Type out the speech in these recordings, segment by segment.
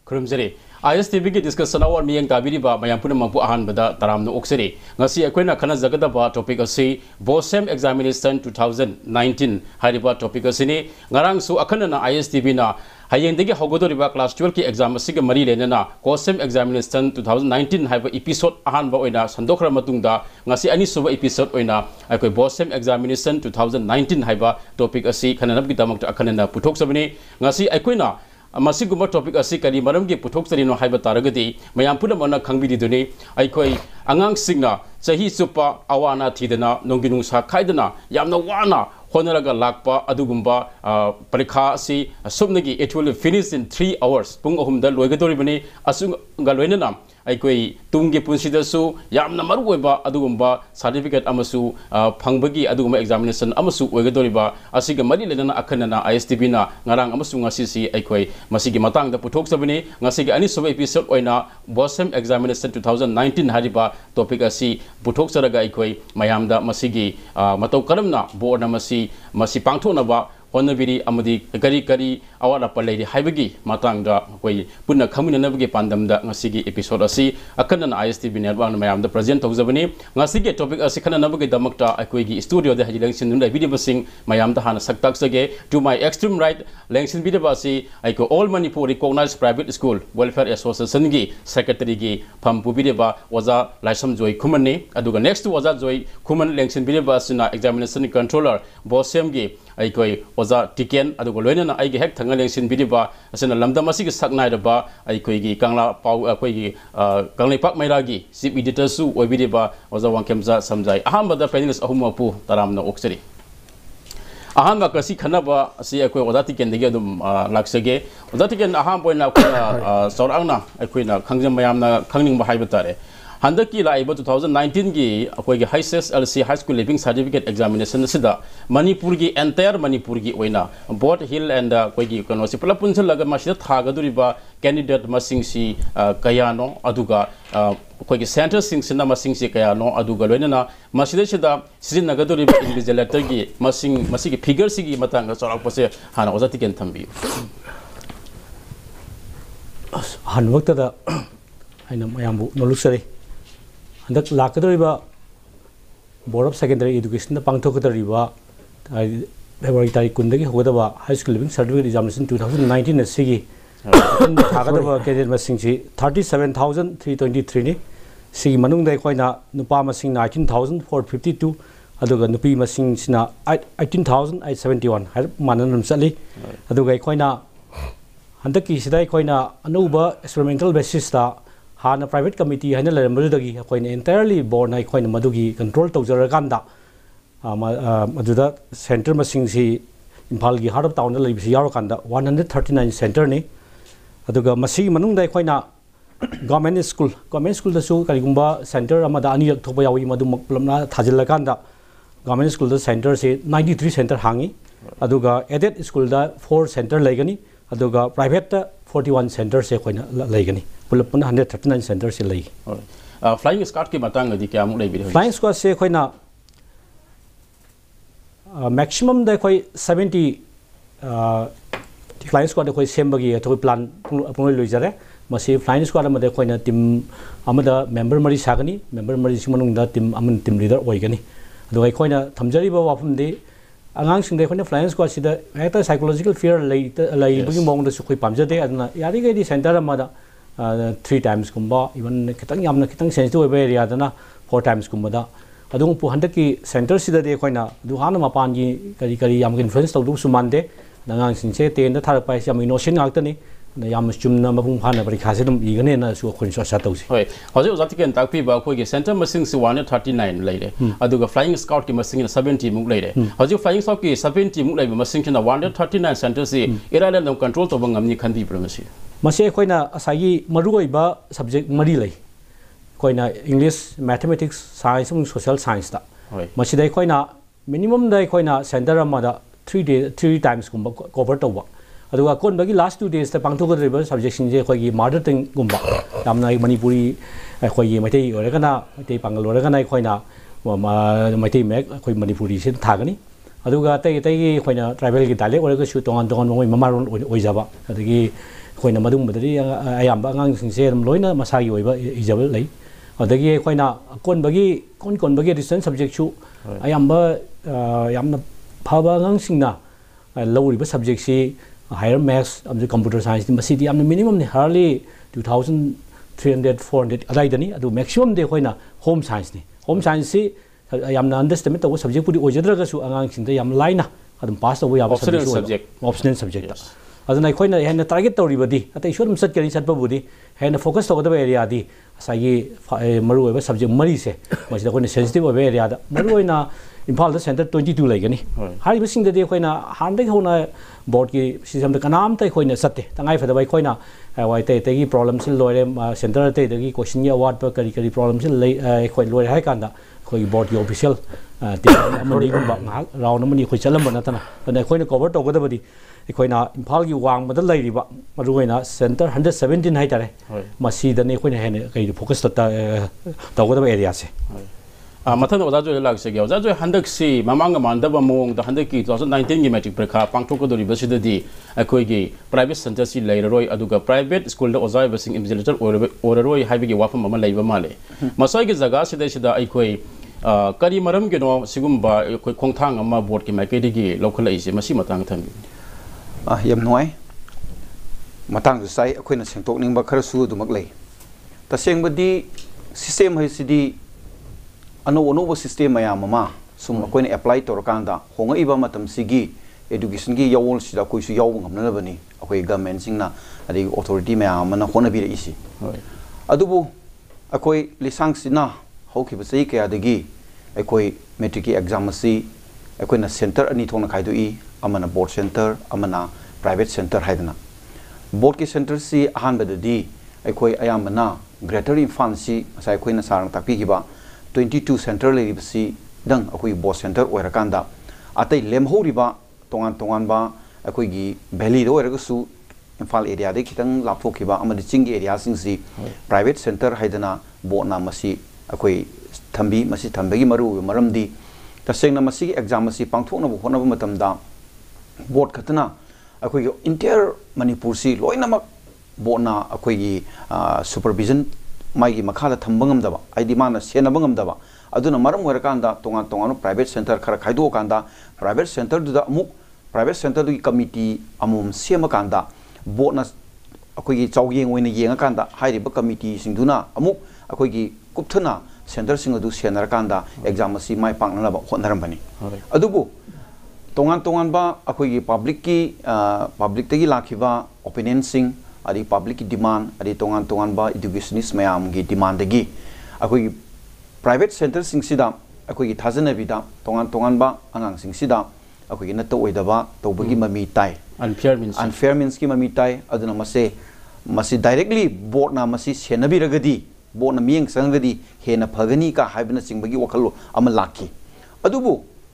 खुरुमजरी ISTV की discussion और मियंग ताबिरिबा मयाम पुनमंगपु अहानबदा तरामनो ओक्सरी ngasi akoina khana jagadaba topic asi BOSEM examination 2019 hariba topic asini ngarang su akhana na ISTV na hayengdagi hogodoriba class 12 ki exam asiga mari lenana BOSEM examination 2019 haiba episode ahanba oina sandokra matungda ngasi ani suba episode oina akoi BOSEM examination 2019 haiba topic asi khana nabgi damak akhana na puthok sabani ngasi akoina masiguma topic asi kari maramgi puthok sarino haiba taragadi mayam punamana khangbiriduni aikoi angang singna chahi chupa awana thidana nongginung sa khaidana yamna wana honaraga lakpa adugumba parikha asi subnagi it will finish in 3 hours pung ahumda loigadoribani asunga loinana aikoi tumgi punsidasu yamna maruoiba adugumba certificate amasu phangbagi adugumba examination amasu oigadoriba asiga mari lenana akhanana ISTB na ngarang amasu ngasi si aikoi masigi matangda puthok sabani ngasigi ani suba episode oina BOSEM examination 2019 hariba topic asi puthok saraga aikoi mayamda masigi matau karamna board na masi pangthonaba honabiri amadi kari kari awara palai haibagi matangda koi punna khaminanabagi pandamda ngasigi episode asi akanana ISTV network na mayamda present tawjabani ngasigi topic asi khananabagi damakta akoigi studio de haji lengsin nunda video sing mayamda hana saktak sage to my extreme right lengsin video asi aiko all Manipur recognized private school welfare association gi secretary gi phampu video waza laisam joy khumani aduga next to waza joy khuman lengsin video asina examination controller BOSEM gi aikoi oza tiken adugo loinana aigi hek thanga lengsin bidiba asena lamdam asigi saknai raba aikoi gi kangla pau akoi gi kanglai pak maira gi chief editor su oibidiba oza wangkemza samjai ahamba panelists ahumapu taramna oksari ahamba kasi khanaba asi akoi oza tiken degi adum laksage oza tiken aham poina sorangna akoi na khangjam mayamna khangning ba haiba tare handaki laiba 2019 gi akoi gi HSLC high school living certificate examination sida Manipur gi entire Manipur gi oina both hill and akoi gi kono si pula punchal laga masida thagaduriba candidate masing si kayano aduga akoi gi center sing sina masing si kayano aduga loina masida sida sizin nagaduriba invigilator gi masing gi figure si gi matanga chorak pose hana ozati ken thambi hanwakta da aina mayambu noluksari handak lakadoriba board of secondary education da pangthokadoriba February tarikh kundagi hogadaba high school living certificate examination 2019 asigi thagadaba candidate masing si 37323 ni sigi manung dai koina nupa masing 19452 aduga nupi masing sina 18871 har mananam sali aduga koina handaki sidai koina anuba experimental basis ta hana private committee haina lerambudagi koina entirely board na koina madugi control tawjaraganda maduda center masing si Imphal gi heart of town la libsi yarakanda 139 center ni aduga masi manung dai koina government school da su karigumba center amada ani thokba yawi madu maklamna thajilakanda government school da center se 93 center hangi aduga aided school da 4 center laigani aduga private da 41 center se koina laigani pulapun 139 center se lai flying squad ki matang di kya mu lai bi flying squad se koina maximum da koi 70 flying squad da koi sembagi thoi plan apung loi jare masi flying squad amada koina team amada member mari sagani member mari simanung da team amun team leader oigani aduga koina thamjari ba wafum de angang sing de koina flying squad sida heta psychological fear lai bugi mong da su koi pamjade aduna yari ga di center amada 3 times kumba even kitang yamna kitang sensitive area dana 4 times kumba da adung pu handaki center sida de koina du hana mapan gi kari yam influence tawdu sumande nangang sing se ten da thar pai yam innocent ngak tani yam chumna mapung phana parikha se dum igane na su khon sa tawsi hoi hoje ozati ken takpi ba khoi gi center masing si 139 leire aduga flying scout ki masing 70 muk leire hoje flying scout ki 70 muk leiba masing kina 139 center si irala no control to bangam ni khandi promisi mase koina asagi marugoi ba subject mari lai koina English mathematics science and social science da masi dai koina minimum dai koina center amada 3 times kumba cover to ba aduga kon bagi last 2 days ta pangthokadriba subject sing je koi gi mother tongue gumba yamna Manipuri koi gi maithei oregana maithei pangal oregana koina maithei mek koi Manipuri sin thagani अदुगा तै तैगी खोइना tribal की dialect ओरगसु तोंगान तोंगान मोय ममारोन ओइजाबा अदगी खोइना मदुम बदरी अयाम्बा अंगांग सिंसे लोइना मसागी ओइबा Isabel लै अदगी खोइना कोनबगी कोनबगी distance subject सु अयाम्बा यामना फाबा अंगांग सिंगना लौरिबा सब्जेक्ट सी हायर मैथ्स अमजे कंप्यूटर साइंस मसीदी यामना मिनिमम ने हार्ली 2300 400 अदाइदनी अदु मैक्सिमम दे खोइना होम साइंस नि होम साइंस सी यामना अंडरस्टैंड तो सब्जेक्ट पुदी ओजद्रगसु अंगांग सिंदा याम लाइना अदम पास तो याब सब्जेक्ट ऑप्शनल सब्जेक्ट अदना खोइना हेन टारगेट तौरिबदी अतै सोदम सटकरी सटबबुदी हेन फोकस तौगदब एरिया दी असागी मरु ओइबा सब्जेक्ट मरी से मसिदा खोइना सेंसिटिव ओइबा एरिया दा मरु ओइना इम्फाल दा सेंटर 22 लेगनी हारिबा सिंगदे खोइना हानदे होना बोर्ड की सिस्टम दा कनाम तै खोइना सत्ते तंगाई फदबाई खोइना वाई तै तैगी प्रॉब्लम सिन लोरे सेंटर तै दगी क्वेश्चन या अवार्ड पर करी करी प्रॉब्लम सिन लै खोइ लोरे हाय कांदा खोइ बोर्ड की ऑफिशियल अमनिगुंबा राउंड अमनि खोइ चलम नतना अने खोइना कवर तौगदबदी अखोइना इम्फाल की वांगबदा लैरिबा मरुगोइना सेंटर 117 हाइतारे मसीदने खोइना हेने कई फोकस तौगदबा एरिया से मथन ओजा जो लागसे गे ओजा जो हंदक सी ममांग मानदबा मोंग द हंदक की 2019 की मैट्रिक परीक्षा पांगथोकदोरिबा सिददी अखोइगी प्राइवेट सेंटर सी लैररोय अदुगा प्राइवेट स्कूल द ओजा बसिंग इन्विजिलेटर ओररोय हाइबगी वाफम अमा लैबा माले मसाइगी जगह सिदा सिदा अखोइ करी मरम गेनो सिगुम्बा अखोइ खोंथांग अमा बोर्ड की मैकेडिगी लौखलैसे मसी मतंग थंबी यम नोय मतंग साइ अखोइना सेंटोकनिंगबा खरसु दुमक लै तसेंगबदी सिस्टम हैसिदी अनोब सिस्टम मैम सूम अखोइना एप्लाई तौरकांदा होंगइबा मतम सिगी एजुकेशन की यौल सिदा कोइसु यौब ngमनबनी अखोइ गवर्नमेंट सिंगना अदि अथॉरिटी मैम मना होनबिरइसि अदुबु अखोइ लिसांग सिना हौखिबा सही कयादगी अखोइ मैट्रिक की एग्जाम असि अखोइना सेंटर अनि थोना खाइदुई अमना बोर्ड सेंटर अमना प्राइवेट सेंटर हाइदना बोर्ड की सेंटर सी अहानबददी अखोइ अयामना ग्रेटर इम्फाल सी असाइ अखोइना सारंग ताकपिगिबा 22 सेंटर लेरिबसी दंग अखोइ बोर्ड सेंटर ओइरकांदा अतै लेमहौरिबा तोंगान तोंगानबा अखोइगी वैली दो ओइरगसु इम्फाल एरिया दे खितंग लापथोखिबा अमदि चिंग एरिया सिंगसी प्राइवेट सेंटर हाइदना बोर्डना मसी अखोइ थंबी मसी थंबगी मरु मरमदी तसेंगना मसी एग्जाम मसी पांगथोकना होनबा मतमदा बोर्ड खतना अखोइगी इंटियर मणिपुर सी लोइनमक बोर्डना अखोइगी सुपरविजन माइगी मखादा थंबंगमदबा आइदि माना सेनबंगमदबा अदुना मरम ओइरकांदा तोंगान तोंगान प्राइवेट सेंटर खरा खाइदोकांदा प्राइवेट सेंटर दुदा अमुक प्राइवेट सेंटर दुगी कमिटी अमुम सेमकांदा बोर्डना अखोइगी चाउयेंग ओइना येंगाकांदा हाइरिबा कमिटी सिंगदुना अमुक अखोइगी कुपथना सेंटर सिंग अदु सेनरकांदा एग्जाम असि माइ पांगनबा होनरमबनी अदुबु तोंगान तोंगानबा अखोइगी पब्लिक तगी लाखिबा ओपिनियन सिंग अदि पब्लिक की डिमांड अदि तोंगान तोंगानबा एजुकेशनिस्ट मैम की डिमांड दगी अखोइगी प्राइवेट सेंटर सिंगसिदा अखोइगी थाजनबिदा तोंगान तोंगानबा अंगांग सिंगसिदा अखोइगी नत ओइदबा तौबगी ममी ताई अनफेयर मीन्स की ममी ताई अदुना मसे डायरेक्टली बोर्डना मसी सेनबिरगदी बोर्डना मियंग संगदी हेना फगनी का हाइबना सिंगबगी वखलो अम लाखी अदुबु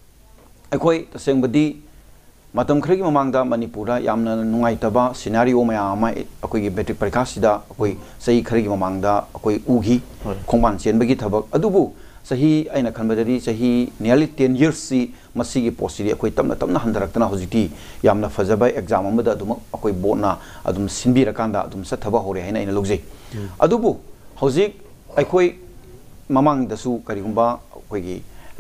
अखोइ तसेंगबदी मतम खरगी ममांगदा मणिपुरदा यामना नुंगाइतबा सिनारियो मयाम अखोइगी मैट्रिक परीक्षा सिदा अखोइ सही खरगी ममांगदा अखोइ उगी खोंबान चेनबगी थबक अदुबु सही आइना खनबदरी सही नियरली 10 years सी मसीगी पोस्टरी अखोइ तमना तमना हंदरक्तना होजिटी यामना फजबा एग्जाम अमदा अदुम अखोइ बोर्डना अदुम सिनबिरकांदा अदुम सथबा होरे हैना आइना लुगजे अदुबु हौजिक अखोइ ममांगदसु करिगुंबा अखोइगी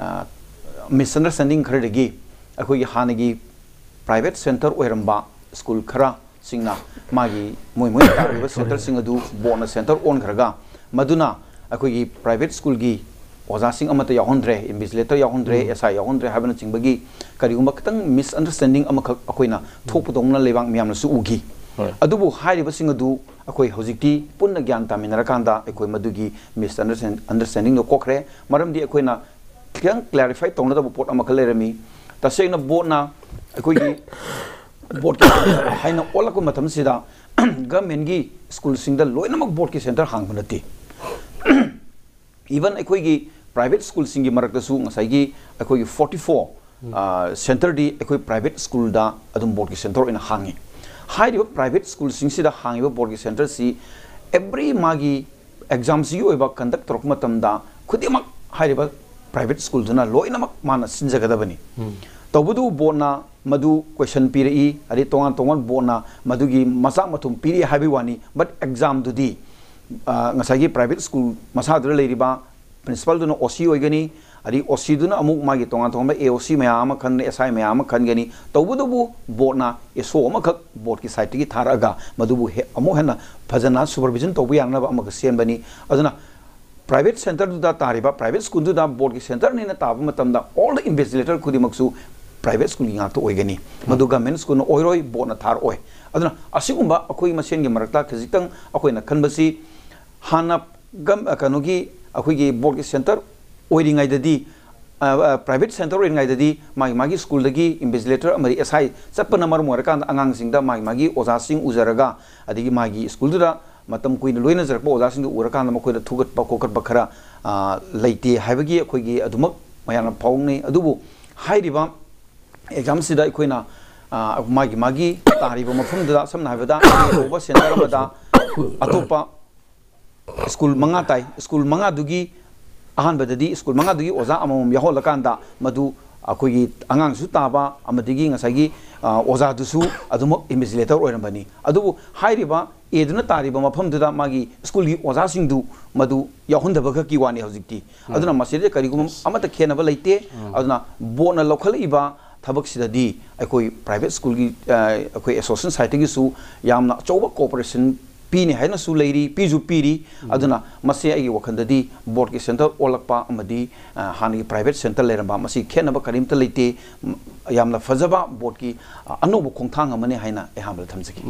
मिसअंडरस्टैंडिंग खरदगी अखोइगी हानगी प्राइवेट सेंटर ओइरंबा स्कूल खरा सिंगना मागी मोय तारिबा सेंटर सिंग अदु बोर्डना सेंटर ओन खरगा मदुना अखोइगी प्राइवेट स्कूल की ओजा सिंग अमत याहोंद्रे इन्विजिलेटर याहोंद्रे एसआई याहोंद्रे हाबना चिंबगी करिगुंबा खतंग मिसअंडरस्टैंडिंग अमख अखोइना थोपदोंना लेबांग मियामनसु उगी अदुबु हारिबा सिंग अदु अखोइ हौजिकती पुन्ना ज्ञान तामिनरकांदा अखोइ मदुगी मिसअंडरस्टैंडिंग नो कोखरे मरमदी अखोइना क्लियर क्लैरिफाई तौनदबु पोट अमख लेरमी तसेंगना बोर्डना अखोइगी बोर्ड के हाइना ओलक मतमसिदा गवर्नमेंट की स्कूल सिंगदा लोइनमक बोर्ड के सेंटर हांगबनती इवन अखोइगी प्राइवेट स्कूल सिंगी मरकदसु ngसाइगी अखोइगी 44 सेंटर दी अखोइ प्राइवेट स्कूल दा अदुम बोर्ड के सेंटर ओइना हांगी हाइरिबा प्राइवेट स्कूल सिंगसिदा हांगिबा बोर्ड के सेंटर सी एवरी मागी एग्जाम सी ओइबा कंडक्ट तोरक मतमदा खुदिमक हाइरिबा प्राइवेट स्कूल दुना लोइनमक माना सिनजगदबनी तबुदु बोना मधु क्वेश्चन पीरई अरे तोंगान तोंगान बोना मधुगी मसा मथुम पीरी हाबी वानी बट एग्जाम दुदी ngसागी प्राइवेट स्कूल मसादुर लेरिबा प्रिंसिपल दुना ओसी होइगनी अरे ओसी दुना अमुक मागी तोंगान तोंगान एओसी मयाम खन एसआई मयाम खनगनी तबुदुबु बोना एसो अमखक बोर्ड की साइट की थारगा मधुबु अमुक हेना फजना सुपरविजन तोबु यानबा अमक सेनबनी अदुना प्राइवेट सेंटर दुदा तारिबा प्राइवेट स्कूल दुदा बोर्ड की सेंटर ने ताब मतमदा ऑल द इन्वेस्टिगेटर खुदिमक्सु प्राइवेट स्कूल गात ओइगनी मधु गवर्नमेंट स्कूल ओइरोय बोर्ड थार ओइ अदुना असिगुंबा अखोई मसेन गे मरक्ता खजितंग अखोइना खनबसी हाना गम कनोगी अखोइगी बोर्ड की सेंटर ओइरिंगाइददी प्राइवेट सेंटर ओइरिंगाइददी मागी मागी स्कूल दगी इन्वेस्टिगेटर अमरी एसआई चप्पन मर मोरकान अंगांग सिंगदा मागी मागी ओजा सिंग उजरगा अदिगी मागी स्कूल दुदा मतम कुइन लोइना जरप ओजा सिंग उरकान मखोइदा थुगत पकोकत बखरा लेते हाइबगी अखोइगी अदुमक मयाना फाउंगनी अदुबु हाइरिबा एग्जाम सिदा अखोइना मागी मागी तारिबा मफमदा समना हाइबदा ओबा सेंटर अमदा अतोपा स्कूल मंगा ताई स्कूल मंगा दुगी अहानबददी स्कूल मंगा दुगी ओजा अमम याहोलकांदा मधु अखोइगी अंगांगसु ताबा अमदिगी ngसागी ओजा दुसु अदुमक इन्वेस्टिगेटर ओइरबनी अदुबु हाइरिबा एदुना तारिबा मफमदुदा मागी स्कूल की ओजा सिंगदु मधु याहुंदबग की वानी हजिकती अदुना मसेदे करिगुम अमत खेनबा लेते अदुना बोना लखलइबा थबक सिददी अखोइ प्राइवेट स्कूल की अखोइ एसोसिएशन साइट की सु यामना चौबा कोऑपरेशन पीने है सु लेरी पीजु पीरी अदुना मसे आई वखंददी बोर्ड के सेंटर ओलकपा अमदी हानि प्राइवेट सेंटर लेरबा मसी खेनबा करीमता लेते यामना फजबा बोर्ड की अनोब खोंथांग अमने हाइना एहामल थमजकी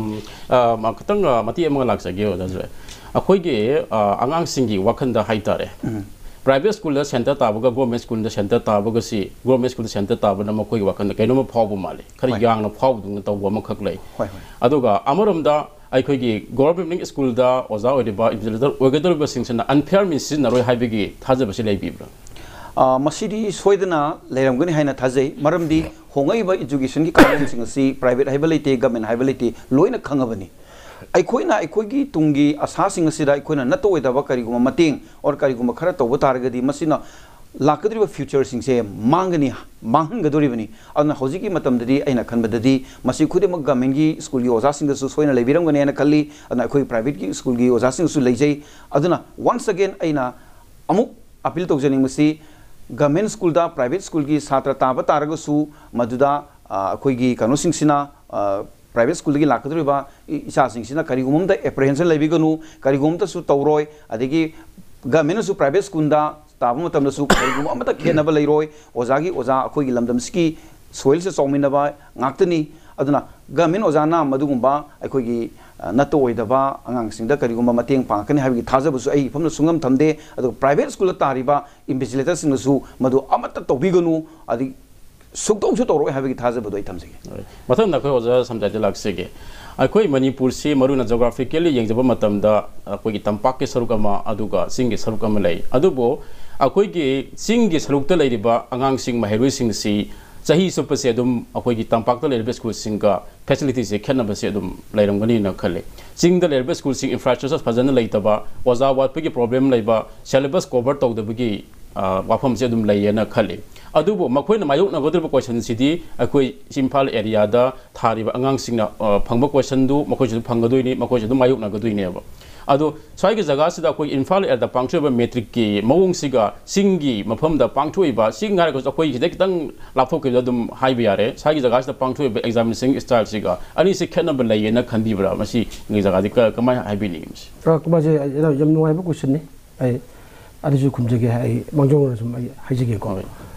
खतंग मती अमग लाक्सगे ओजाजरे अखोइगे अंगांग सिंगी वखंदा हाइतारे प्राइवेट स्कूल सेंटर ताबगा गवर्नमेंट स्कूल सेंटर ताबगसी गवर्नमेंट स्कूल सेंटर ताबना मखोइ वखंदा कैनोम फावबु माले खरि यांगना फावदुंग तव अमखक लै अदुगा अमरमदा अखोइगी गवर्नमेंट स्कूल दा ओजा ओइदिबा इन्विजिलेटर ओगदरबा सिंसना अनफेयर मीन्स नरोय हाइबगी थाजबसे लैबिब्रा मसीदी सोइदना लेरमगनी हाइना थाजै मरमदी होंगैबा एजुकेशन की कानून सिंगसी प्राइवेट हाइबलेते गवर्नमेंट हाइबलेते लोइना खंगबनी अखोइना अखोइगी तुंगी आशा सिंगसिदा अखोइना नतोइदबा करिगुम मतेंग और करिगुम खरा तोब तारगदी मसिना लाकद्रिबा फ्यूचर सिंगसे मांगनी मांगदोरिबनी अदना होजिकी मतमददी अइना खनबददी मसी खुदेमक गवर्नमेंट की स्कूल की ओजा सिंगसु सोइना लेबिरमगने अना खल्ली अदना अखोइ प्राइवेट की स्कूल की ओजा सिंगसु लेजै अदना वंस अगेन अइना अमुक अपील तौजनिंग मसी गवर्नमेंट स्कूल दा प्राइवेट स्कूल की छात्र ताब तारगसु मदुदा अखोइगी कनो सिंगसिना प्राइवेट स्कूल की लाकद्रिबा इसा सिंगसिना करिगुमदा एप्रिहेंशन लेबिगनु करिगुमदा सु तौरोय अदिगी गवर्नमेंट सु प्राइवेट स्कूल दा ताब मतमदसु करिगुम अमता खेनब लेरोय ओजागी ओजा अखोइगी लमदमसकी सोइल से चौमिनबा ngakतनी अदुना गवर्नमेंट ओजाना मदुगुंबा अखोइगी नतो ओइदबा अंगांगसिंगदा करिगुंबा मतेंग पांगकनी हाबिगी थाजबसु आई फमना सुंगम थमदे अदु प्राइवेट स्कूल तारिबा इन्वेस्टिगेटर सिंगसु मदु अमता तौबिगनु अदि सुक्तौसु तौरोय हाबिगी थाजबदो आई थमजगे मथन नखोइ ओजा समजाइते लाक्सेगे अखोइ मणिपुर से मरुना जोग्राफिकली यंगजबा मतमदा अखोइगी तंपाक के सरुक अमा अदुगा सिंग के सरुक अमा लै अदुबो अखोइगी सिंग के सरुकता लैरिबा अंगांग सिंग महरुइ सिंग सी चाही सुपसे अदुम अखोइगी तंपाकता लैरिबा स्कूल सिंग का फैसिलिटी से खेनबसे अदुम लैरमगनी न खले सिंग द लैरिबा स्कूल सिंग इंफ्रास्ट्रक्चर फजन लैतबा ओजा वाटपगी प्रॉब्लम लैबा सिलेबस कवर तौदबगी वाफम से अदुम लैयना खले अदुबो मखोइना मायोकनगदरबा क्वेश्चन सिदी अखोइ इम्फाल एरिया दा थारिबा अंगांग सिंगना फंगबा क्वेश्चन दु मखोइसु फंगदोइनी मखोइसु मायोकनगदोइनेबा अदो स्वाइगे जगह सिदा कोई इम्फाल एरिया पांगथोइबा मेट्रिक की मवोंग सिगा सिंगी मफमदा पांगथोइबा सिंग हारगो अखोइ खिदे खितंग लाफोकेबा दुम हाइबा यारे स्वाइगे जगह सिदा पांगथोइबा एग्जामिनेशन स्टाइल सिगा अनि से खेनबा लैयना खंदिबरा मसी नgi जगह दि कमाय हाइबिनी कमाजे यम नुवाइबा क्वेश्चन ने आई अदिजु खुमजगे आई मंगजोंग सुम आई हाइजगे को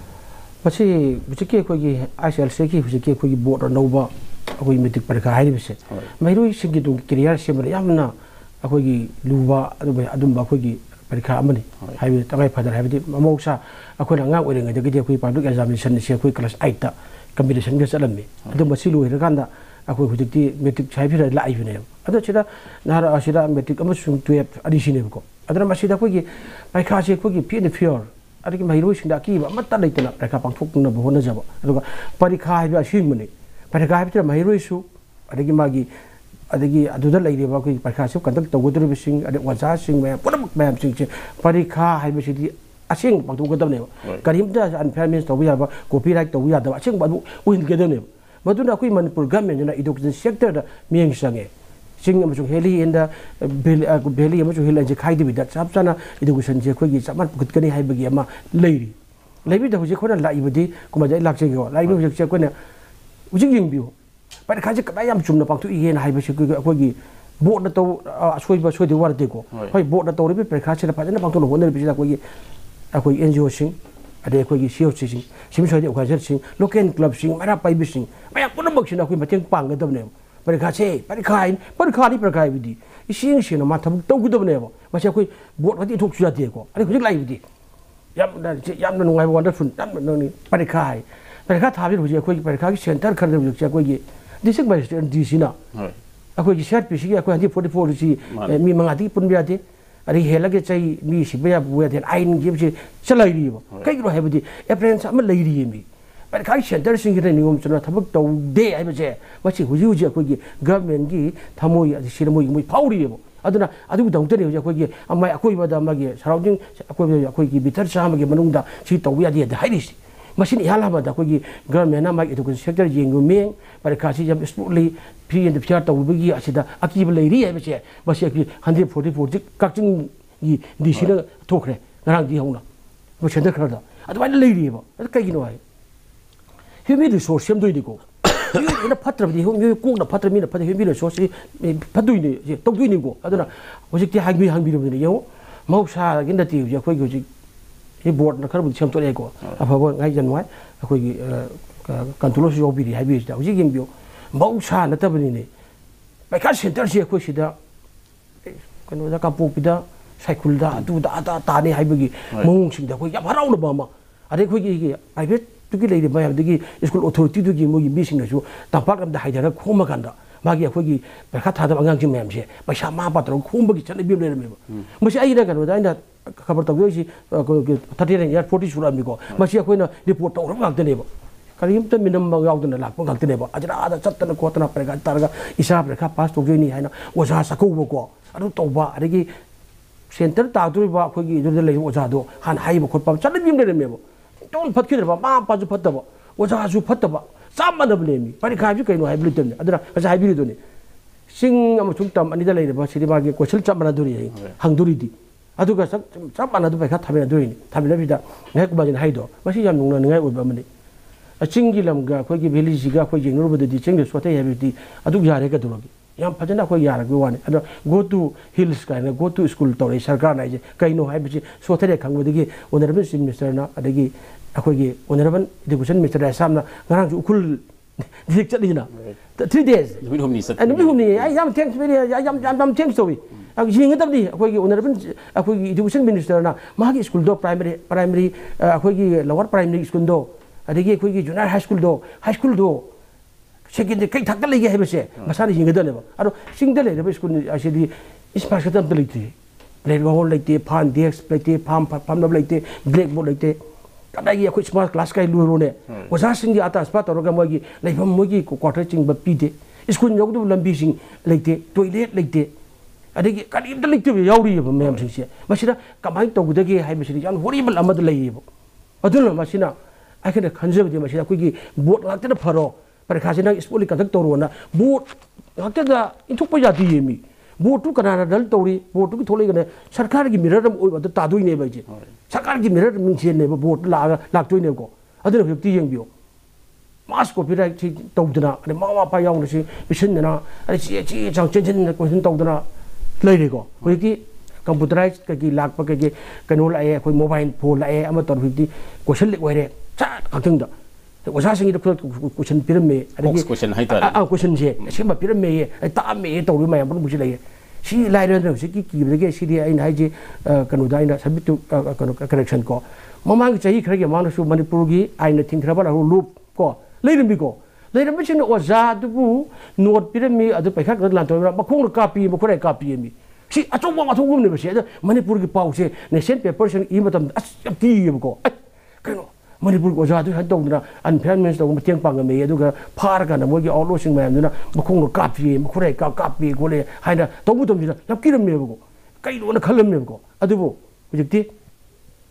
मसी हुजिके अखोइगी आईसीएलसी की हुजिके अखोइगी बोर्ड नौबा अखोइ मेट्रिक परीक्षा हाइरिबसे मैरुइ सिंगी दुम क्रियर सेमना यामना अखोइगी लुबा अदुम अखोइगी परीक्षा अमनि हाइबे तंगाइ फदर हाइबदि ममौसा अखोइना अंगांग ओइरिङैदगि अखोइ पब्लिक एग्जामिनेशन से अखोइ क्लास 8 ता कम्पिटिशन गे चलमि अदुम मसी लोइरकांदा अखोइ हुजिकति मेट्रिक हाइबिरा लाइबने अदो छिदा नारा असिदा मेट्रिक अमसुं 12 अदिसिनेबको अदरा मसीदा अखोइगी परीक्षा से अखोइगी फी फ्योर अदगी महिरोइसिंदा अकीबा अमत्ता लेतना परीक्षा पांथोकनबो होनजबा अदुगा परीक्षा हाइबा असिमने परीक्षा हाइबिरा महिरोइसु अदगी मागी अदगी अदुदा लैरेबा कोइ परीक्षा से कंडक्ट तौगदरबिसिंग अदे ओजासिंग मया पुनमक मयाम सिंग परीक्षा हाइबसिदी असेंग पांथोकदबने करीमदा अनफेयरनेस तौबा याबा कॉपीराइट तौबा यादबा असेंग बादु उहिनगदबने मदुना अखोई मनपुर गवर्नमेंट ना एजुकेशन सेक्टर दा मियंग संगे सिंग अमसुंग हेली इन द भेली अमसुंग हिल जे खाइदि बिदा साब साना एजुकेशन जे अखोई सामान पुगतकनी हाइबगी अमा लेरी लेबी दा हुजे खोना लाइबदी कुमाजै लाक्सेगो लाइबी हुजे से कोना हुजे यिंगबियो पर खाजे कदाय याम चुमना पांथु इगेन हाइबसे अखोई बोर्ड ना तो असोइबा सोइदि वारदेको होय बोर्ड ना तो रिबी परीक्षा से फजना पांथु होने बिदा अखोई एनजीओ सिंग अदे अखोई सीओसी सिंग सिम सोइदि ओखाजर सिंग लोकल क्लब सिंग मरा पाइबि सिंग मया पुनमक्सिना अखोई मतेंग पांगदबने परीक्षा से परीक्षा विधि इसिंग सिना मा थबुक तौगदबनेबो मसे अखोई बोर्ड गति थोक सुजातेको अरे हुजिक लाइबदी याम नुंगाई वंडरफुल नंनि परीक्षा थाबि हुजिक अखोई परीक्षा की सेंटर खरदे हुजिक अखोई डिस्ट्रिक्ट मजिस्ट्रेट डीसी ना अखोई सीआरपीसी की अखोई 144 सी मी मंगादी पुनबियादे अरे हेलगे चाहि मी सिबया बुयादे आइन गिबसे चलाइरिबो कइरो हेबदी एप्रेंस अम लैरि मी परीक्षा सेंटर सिंह नियम चुना थबक तौदे हाइबसे मसी हुजि हुजि अखोई गवर्नमेंट की थमोई सिरमोई मोई फाउरिबो अदुना अदुग दौतने हुजि अखोई अमाय अखोई बदा मगे सराउंडिंग अखोई की बिथर सामगे मनुंगदा सि तौबियादे हाइरिसि मसिन इहालाबदा अखोई गवर्नमेंट अमाय एजुकेशन सेक्टर येंगु मेंग परीक्षा सि जब स्मूथली फ्री एंड फेयर तौबगी असिदा अकीब लैरि हाइबसे मसी 144 कक्चिंग की डीसी ना थोखरे ngरang di hौना वो सेंटर खरदा अदुबाय लैरिबो कइगिनो हाय ह्यूमन रिसोर्स सेम दोइनिको इन फत्रबदि ह्यूमन कोकना फत्र मिना फत्र ह्यूमन रिसोर्स फदुइनि जे तौदुइनिको अदुना होजिकति हांबिरबदिनि यो मौसा गिनति जे अखोइ होजिक हे बोर्ड न खरबु सेमतोलेको अफबो ngai janwai अखोइ कंट्रोल योबिरि हाइबिसदा होजिक यंबियो मौसा नतबनिने पैका सेंटर से अखोइ सिदा कनो दा कापोपिदा साइकुलदा अदुदा अदा ताने हाइबगी मौंगसिंदा अखोइ याम हराउना बामा अरे अखोइ प्राइवेट तुकी लेरि मायबदगी स्कूल अथॉरिटी दुगी मोगी बिसिंगसु तंपाक अमदा हाइदरा खोमगंदा मागी अखोगी परीक्षा थादब अंगांगसिं मैमसे पैसा मा पात्र खोमबगी चनबि लेरमेबो मसी आइना कनो दाइना खबर तौगोसी 39 यार 40 सुरामिको मसी अखोइना रिपोर्ट तौरब गाक्तनेबो करिमता मिनम यावदना लाप गाक्तनेबो अजरा आदा चत्तना कोतना परीक्षा तारगा इसा परीक्षा पास तौजोइनी हाइना ओजा सकोबको अरु तौबा अरगी सेंटर तादुरिबा अखोगी इदुदा लेइ ओजादो हान हाइबो खोटपा चनबि लेरमेबो टोन फटकिरबा मा पाजु फटबा ओजाजु फटबा सामनबलेमी परीक्षा भी कइनो हाइब्रिडने अदरा अजा हाइब्रिडने सिंग अमसुम तम अनिदा लेरबा सिरिमागे क्वेश्चन चमनादुरि हंगदुरिदि अदुगा चमनादु परीक्षा थाबिनादुरिनि थाबिनाबिदा नेक बाजिन हाइदो मसी याम नुंगना नंगाय ओइबा मने चिंगी लमगा अखोगी भेलिजिगा अखोई जेंगरुबदि चिंग सोते हाइब्रिडि अदु यारे का दुरगी याम फजना अखोई यारगो वाने अदो गो टू हिल्स काइना गो टू स्कूल तौरे सरकार नाइजे कइनो हाइबिसि सोते खंगबदि ओनरेबल चीफ मिनिस्टर ना अदगी अखोगी ओनरेबल एजुकेशन मिनिस्टर सामना ngरang ju ukul dik chatdina 3 days nubi humni sat nubi humni yam thanks very yam thanks towi yingdabni अखोगी ओनरेबल अखोगी एजुकेशन मिनिस्टर ना मागी स्कूल दो प्राइमरी अखोगी लोअर प्राइमरी स्कूल दो अदगी अखोगी जूनियर हाई स्कूल दो सेकेंडरी कई थाक लेगे हाइबसे मसानी हिंगदनेबो आरो सिंगदे लेबे स्कूल आसिदि स्पार्क तम लेते ब्लैक बोर्ड लेते फान डेस्क लेते फार्म लेते ब्लैक बोर्ड लेते कदाई अखोई स्मार्ट क्लास काई लुरोने ओजा सिंगी आता स्पा तोरगा मोगी लेफम मोगी क्वार्टर चिंग बपीदे स्कूल योगदु लंबी सिंग लेते टॉयलेट लेते अदगी करीब द लेते याउरी मैम सिंसे मसिदा कमाई तौगदगे हाइबसिदि याम होरिबल अमद लेयेबो अदुल मसिना आखिना खंजबदि मसिदा अखोगी बोर्ड लाक्ते फरो परीक्षा से स्कूल कंडक्ट तौरोना बोर्ड लाक्ते इंथोप जाती येमी बोर्ड टू कनाना दल तौरी बोर्ड टू थोलेगने सरकार की मिरर तादुइने बाइजे सरकार की मिरर मिंसेने बोर्ड लाक्तोइनेको अदुन हिप्ति येंबियो मास कॉपीराइट तौदना अरे मामा पा याउनसि बिसनना अरे ची चांग चेंजन क्वेश्चन तौदना लेरेको होइकी कंप्यूटराइज की लाप के कनो लाए अखोई मोबाइल फोन लाए अमा तौर हिप्ति क्वेश्चन लिक ओइरे चा खांगदा ओजा सिंगी क्वेश्चन पिरमे अदगी क्वेश्चन हाइता क्वेश्चन से सेम पिरमे तामे तौरी मयम बुझि लगे सी लाइरन से की सी आई हाइजे कनो दाइना सबमिट कनो करेक्शन को ममांग चाही खरगे मानसु मणिपुर की आइन थिंखरबा लूप को लेरमिको लेरमिसिन ओजा दुबु नोट पिरमे अदु पैखा ग लांतोरा मखोंग कापी मखोरे कापी मी सी अचोंग अथोंगुम ने बसे मणिपुर की पाउसे नेशन पेपर सन ई मतम की को कनो मणिपुर ओजा दु हद तौदना अनफेयरनेस तौ मतेंग पांगमे अदुगा फारगा न मोगी ऑलोसिंग मैमदुना मखोंग कापी मखोरे कापी गोले हाइना तौबु तमजिना लपकिरमेबको कइलोना खलमेबको अदुबो हुजिकति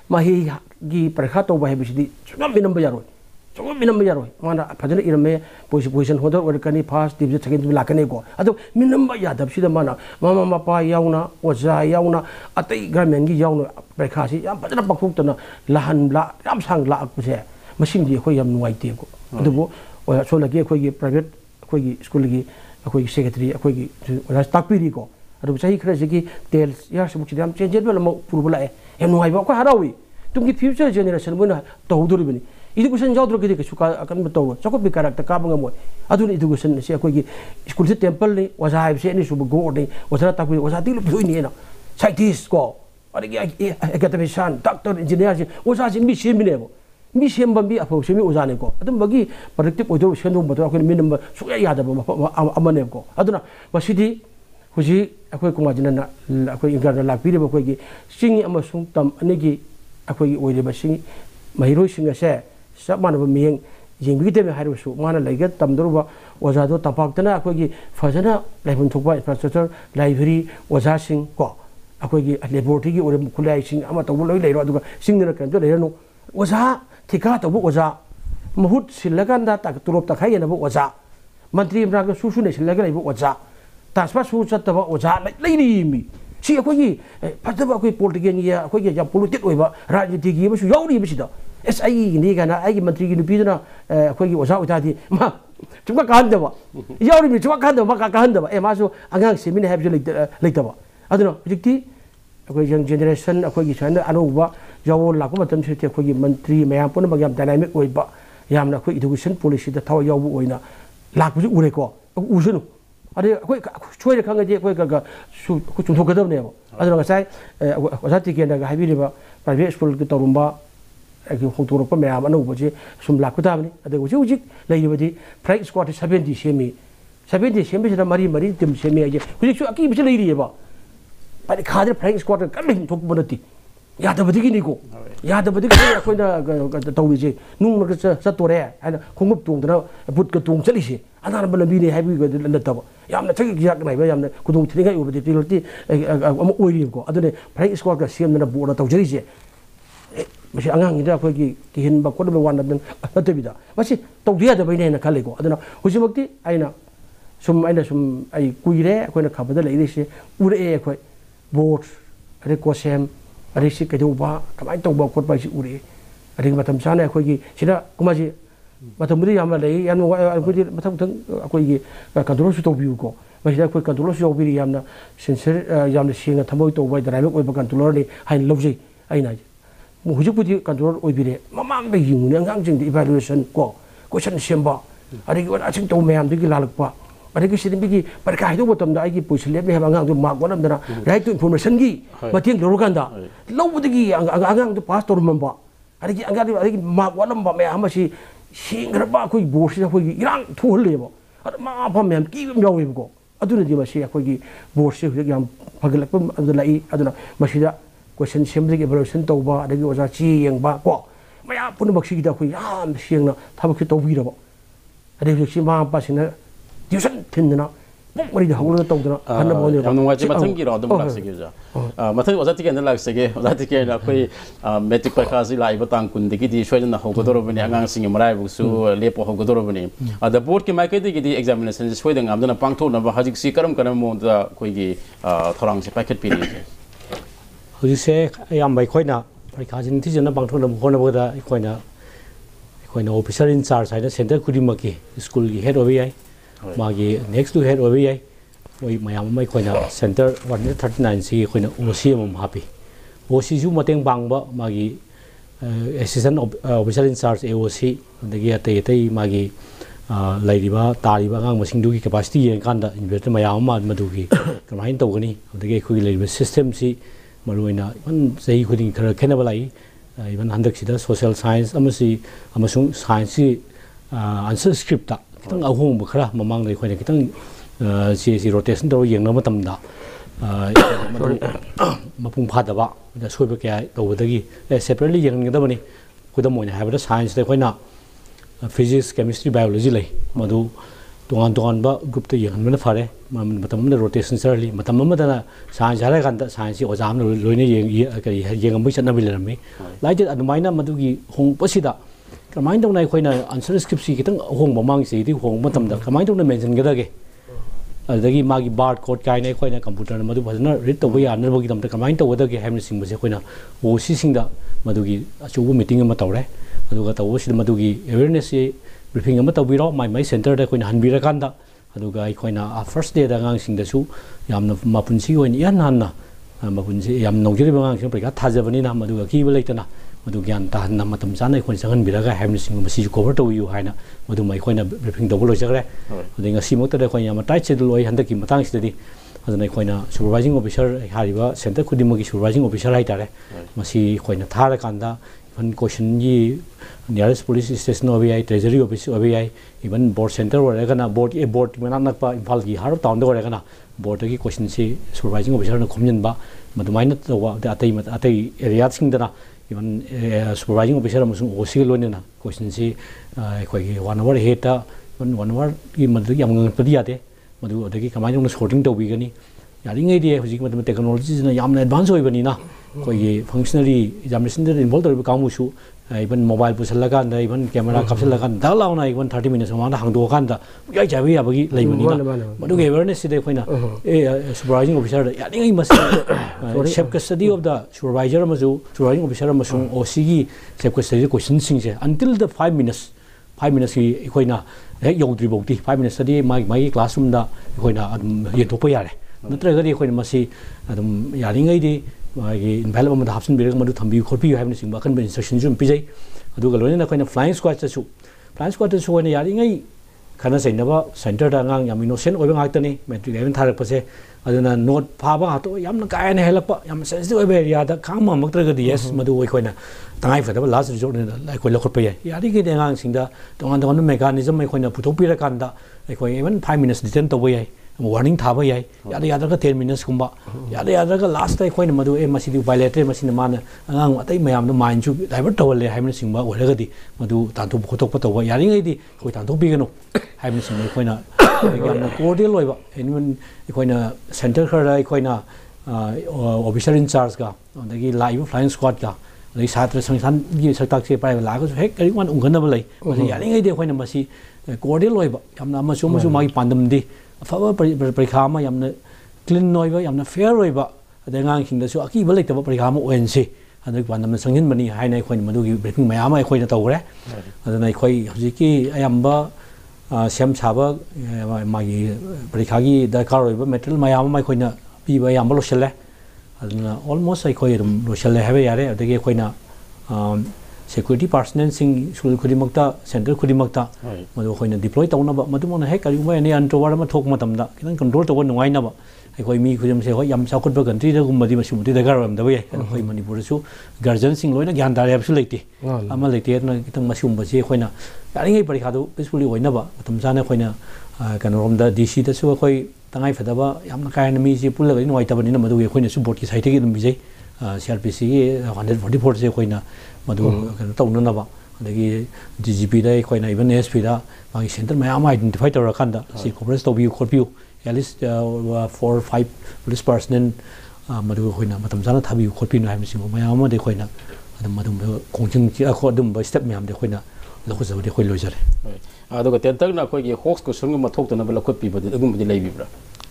mahi gi parakha to ba hebisi chungam minam ba yaroi chungam minam ba yaroi mana phajana irame position hodor or kani first division second division lakane ko ado minam ba yadab sida mana mama mapa yauna oja yauna atai garmen gi yauna parakha si yam phajana pakhuk tana lahan la yam sang la akuse masing di khoi yam nuai te ko ado so lagi khoi gi private khoi gi school gi khoi gi secretary khoi gi takpiri ko ado sahi khara sigi tel ya sabu chidam change bela mo purubula e em nuai ba ko harawi tumgi future generation bona tawduribani education jawdro ke suka akan taw chakot bi karak ta ka banga mo adun education se ko gi school se temple ni waja hai se ni sub go ni waja ta ko waja dilu phui ni na scientist ko ari gi academician doctor engineer ji waja ji mi sem ne bo mi sem ba bi apho semi waja ne ko adum bagi productive odo sendo ba to ko mi number su ya da ba amane ko aduna masidi huji akoi kumajina na akoi ingara lakpire ba koigi singi amasung tam anegi akoi oide ba singi mahiroi singa se sabmana ba miyeng jingbi te me hairu su mana laiga tamdor ba oja do tapak tana akoi fajana laibun thokba infrastructure library oja sing ko akoi laboratory gi ore khulai sing ama to loi leiro aduga singna kan to leiro oja thika to bu oja mahut silaganda ta turop ta khai na bu oja mantri imra ga su ne silaga leibu oja taspa su chataba oja leiri mi si akoi pataba akoi politician ya akoi ya politic oiba rajniti gi ba su yauri bi sida SI ni kana ai mantri gi nupi na akoi oja utadi ma chuma kan ba yauri mi chuma kan ba ka kan ba ma su angang semin have leitaba aduna dikti akoi young generation akoi gi chana anuba yawo laku matam se te akoi mantri mayam pon ba yam dynamic oiba yamna akoi education policy da thaw yawu oina laku ju ure ko usunu अरे कोई छोरे खंगे जे कोई का कुछ चुंथो गदब ने other गसाय ओजाति के ना हाइबिरिबा private school के तरुंबा कि होतोरप मैम अनु बजे सुम लाकुदाबनी अदे उजि उजि लेइबदी फ्राइक स्क्वाड 70 सेमी 70 सेमी से मरी मरी टिम सेमी आजे हुजि अकी बिसे लेइरिबा पाइ खादर फ्राइक स्क्वाड कम थोक बनती यादबदी की निको यादबदी के अखोइना तौरिजे नुंग न चतोरे हैन खुंगुप तोंगदना बुट का तोंग चलिसे अनार बलबी ने हाइबी ग नतब यामना थक गियाक नाइबा यामना कुदुंग थिनिगा उबदि तिलति अम ओइरिको अदने फ्राइक स्क्वाड का सेमना बोर्ड तौजरिजे मसे अंगांग इदा अखोइगी किहिनबा कोदबा वान दन नतबिदा मसे तौदिया दबैने न खालेको अदना हुजिमक्ति आइना सुम आई कुइरे अखोइना खाबदा लेइरिसे उरे अखोइ बोर्ड अरे कोसेम अरे सी कदौबा कमाय तौबा खोटबा सी उरे अरे मतम साने अखोइगी सिदा कुमाजी मतमुदी यामला लेइ याम अखोइगी मथम थंग अखोइगी कंट्रोल तौबिउ को मसिदा अखोइ कंट्रोल यौबिरि यामना सेंसर यामना सिंगा थमोइ तौबा डायनामिक ओइबा कंट्रोलर नि हाइन लौजै आइना हुजुपुदी कंट्रोल ओइबिरे ममांग बे यिंगने अंगांजिंग इवैल्यूएशन को क्वेश्चन सेम्बा अरे अचिंग तौ मैम दिगी लालकपा अरे कि सिदिबिगी परका हाइदो बतमदा आइगी पोजिशन लेबने हेबा अंगांग मार्क वनमदना राइट टू इन्फॉर्मेशन गी मतिंग लोरकांदा लौबदगी अंगांग पास तोरमंबा अरे कि अंगांग अरे मार्क वनमबा मै हमसी सिंगरबा कोई बोर्ड से कोई इरांग थोहलेबो अरे मा फम मैम की यावेबको अदुनदि मसी अखोगी बोर्ड से याम फगलकप अदुलाई अदुना मसीदा क्वेश्चन सेम्बदगी इवैल्यूएशन तौबा अदगी ओजा ची यंगबा को मया पुनबक्सीदा कोई याम सिंगना थबक तौबिरबो अरे जि मा पासिना ट्यूशन थिंदना मरी हौल तौदना हन बोले नंगाचे मथंगी रो दम लाक्सगे जा मथंग ओजाति के लाक्सगे ओजाति के अखोई मैट्रिक परीक्षा सि लाइबा तांग कुंदगी दि सोयना हौगदोरबनि आंगांग सिंग मराय बुसु लेपो हौगदोरबनि अद बोर्ड के माइकेदि गिदि एग्जामिनेशन सोयदंग आमदना पांगथोनबा हजिक सि करम करम मोदा कोइगी थोरांग से पैकेट पिरि हजिक से याम बाय खोइना परीक्षा जिन थिजना पांगथोनम होनबदा खोइना ऑफिसर इन चार्ज हाइना सेंटर खुदिमकी स्कूल की हेड ओबी आई मागी नेक्स्ट टू हेड ओबी आई ओइ मयाम मै खोइना सेंटर 139 सी खोइना ओसी मम हापी ओसी जु मतेंग बांगबा मागी assistant officer in charge AOC दगी अतै अतै मागी लाइरिबा तारिबा गांग मसिंगदुगी कैपेसिटी यें कांदा इन्वेस्टर मयाम मा मदुगी कमाइन तौगनी दगी खोइ लाइरिबा सिस्टम सी मरुइना इवन सही खुदिंग खरा खेनबा लाई इवन हंदक सिदा सोशल साइंस अमसी अमसुंग साइंस सी आंसर स्क्रिप्ट ता कितंग अहोंग खरा ममांग दai खोइना कितंग सी रोटेशन दो येंगना मतमदा मपुंग फादबा दा सोइबा क्या तौबदगी सेपरेटली येंगनगदबनी खुदम मोइना हाबदा साइंस दे खोइना फिजिक्स केमिस्ट्री बायोलॉजी लै मधु तोान तोान ग्रुप येंगन फरे मतलब रोटेशन चली साइंस है साइंस ओजा लोने येंगम चटनाबी लेरमी लाइट अदुमाइना मदुगी होंगपसिदा कमाइन तौना अखोइना आंसर स्क्रिप्ट सी खितंग होंग ममांगसे इदि होंग मतमदा कमाइन तौना मेंशन गदगे अदगी मागी बार कोड काइने अखोइना कंप्यूटर मदु फजना रीड तौबा यानबगी तमता कमाइन तौगदगे हैमन सिंगबसे अखोइना ओसी सिंगदा मदुगी अचुबु मीटिंग अमा तौरे अदुगा तौबसिद मदुगी अवेयरनेस ब्रीफिंग अमा तौबिरो माई सेंटर दा अखोइना हनबिरकांदा अदुगा अखोइना फर्स्ट डे दा गांग सिंगदसु यामना मापुनसी ओइन यान हानना मापुनसी याम नौजरिबा गांग सिंग परिका थाजबनिना मदुगा कीबा लेतना मधु ज्ञान ताहन मतम चाना अखोइन संगनबिरगा हैमसिंग मसी कवर तौयु हाइना मधु मै अखोइना ब्रीफिंग तौबो लोइजगरे अदिंगा सिमोक्तदा अखोइन याम टाइट शेड्यूल ओइ हंदकी मतांगसिदि अदना अखोइना सुपरवाइजिंग ऑफिसर हारिबा सेंटर खुदिमगी सुपरवाइजिंग ऑफिसर हाइतारे मसी अखोइना थारा कांदा इवन क्वेश्चन जी नियरेस्ट पुलिस स्टेशन ओबीआई ट्रेजरी ऑफिस ओबीआई इवन बोर्ड सेंटर ओरेगना बोर्ड मना नकपा इम्फाल की हारो टाउन दो ओरेगना बोर्ड की क्वेश्चन सी सुपरवाइजिंग ऑफिसर न खोमजनबा मदुमाइना तवा अतई एरिया सिंगदना इवन सुपरवाइजिंग ऑफिसर अमसुंग ओसी लोनेना क्वेश्चन सी अखोइगी 1 आवर हेटा 1 आवर की मदु याम ngangpadi yade मदु अदगी कमाइन शॉर्टिंग तौबिगनी यारिंगै दे हुजिक मतलब टेक्नोलॉजी जना यामना एडवांस होइबनिना कोई फंक्शनली एग्जामिनेशन दे इन्वॉल्व तौब कामुसु इवन मोबाइल पुसलगा इवन कैमरा कापसलगा दालाउना इवन 30 मिनट्स माना हांदोकांदा याइ जाबि याबगी लैबनिना मदु अवेयरनेस सिदे खोइना सुपरवाइजिंग ऑफिसर यारिंगै मस safe custody of the supervisor मजु सुपरवाइजिंग ऑफिसर मसुं ओसी की सेफ कस्टडी क्वेश्चन सिंगसे अंटिल द 5 मिनट्स की खोइना हेक यौद्रि बौति 5 मिनट्स दी माई क्लासरूम दा खोइना येथोप यारे नत्रगदी खोइना मसी अदम यारिंगै दी मागी इनवैल्व अमदा हाप्सन बिरग मदु थंबी खोपि हैबन सिंबा कन इंस्ट्रक्शन जुम पिजै अदुगा लोइना खोइना फ्लाइंग स्क्वाड तसु ओइना यारिंगै खाना सैनबा सेंटर दा ngang याम इनोसेंट ओइबा गाक्तनी मैट्रिक 11 थारकपसे अदुना नोट फाबा हातो याम कायने हेलकपा याम सेंसिटिव ओइबा एरिया दा खाम मक्तरगदी यस मदु ओइखोइना तंगाइ फदबा लास्ट रिजोर्ट ने लाइखोइ लखोटपा याय यारिगे दे ngang सिंगदा तोंगान मेकानिजम अइखोइना पुथोपिरा कांदा अइखोइ इवन 5 मिनट्स डिटेन तोबो याय वार्निंग थाबा याय यादा यादा 10 मिनट्स कुंबा यादा लास्ट अइखोइना मदु ए मसिदि बायलेटरे मसिना माना ngang अतै मयाम द माइन जु डाइवर्ट तवले हाइमन सिंगबा ओरगदी मदु तांथु खोटोप तवबा यारिङैदि खोइ तांथु बिगनो हाइमन सिंग अइखोइना यामना कोर्डियल ओइबा एनिवन अइखोइना सेंटर खरा अइखोइना ऑफिसर इन चार्ज का अदगी लाइव फ्लाइंग स्क्वाड का अदगी छात्र संस्थान की सकताक से पाइ लागो हेक करिवन उंगनबा लै मसि यारिङैदि अइखोइना मसि कोर्डियल ओइबा यामना मसु मागी पांदमदि अफबा परीक्षा अमा यामना क्लीन ओइबा यामना फेयर ओइबा अदंगांग सिंगदसु अकीबा लेतबा परीक्षा अमा ओएनसी अदगी पांदमना संगिनबनी हाइना अइखोइना मदुगी ब्रीफिंग मयाम अइखोइना तौरे अदना अइखोइ हुजिकी अयंबा सेम साबा मागी परीक्षा की दरकार ओइबा मेटेरियल मयाम अमा अइखोइना पीबा याम लोसले अदना ऑलमोस्ट अइखोइ लोसले हैबे यारे अदगी अइखोइना security personnel sing sul खुदिमक्ता सेंटर खुदिमक्ता मदु खोइना डिप्लॉय तौनबा मदुमोना हे करिबा एनी अंटोवर मा थोक मतमदा किन कंट्रोल तौब नुवाइनबा अखोइ मी खुदिम से होय याम साखुतबा कंट्री दा गुमबदी मसुमति दरकार रमदबा याय अखोइ मणिपुर सु गार्जियन सिंग लोइना ज्ञान तारे हबसु लेते अमा लेते ना कितंग मसुमबसे खोइना यारिङै परीक्षा दु पीसफुली ओइनबा मतम जाना खोइना कनरोमदा डीसी दसु अखोइ तंगाइ फदबा यामना कायन मी जे पुलगा नुवाइतबनिना मदु अखोइना सु बोर्ड की साइड की बिजै CRPC की 144 से खोइना मधु तौननबा अदगी DGP दा खोइना इवन SP दा मागी सेंटर मयाम आइडेंटिफाई तौर खांदा सि कोपरेट तौबियु खोरपियु एटलीस्ट 4-5 पुलिस पर्सनल मधु खोइना मतम जाना थाबियु खोरपिनु हाइमसिंग मयाम दे खोइना मधु खोंचिंग चि अखो दम स्टेप मयाम दे खोइना लखुजब दे खोइ लोइजरे अदुगा तेंतगना खोइगी होक्स को सुंग मथोक्तना बलखोपिबदि अगुमदि लैबिब्रा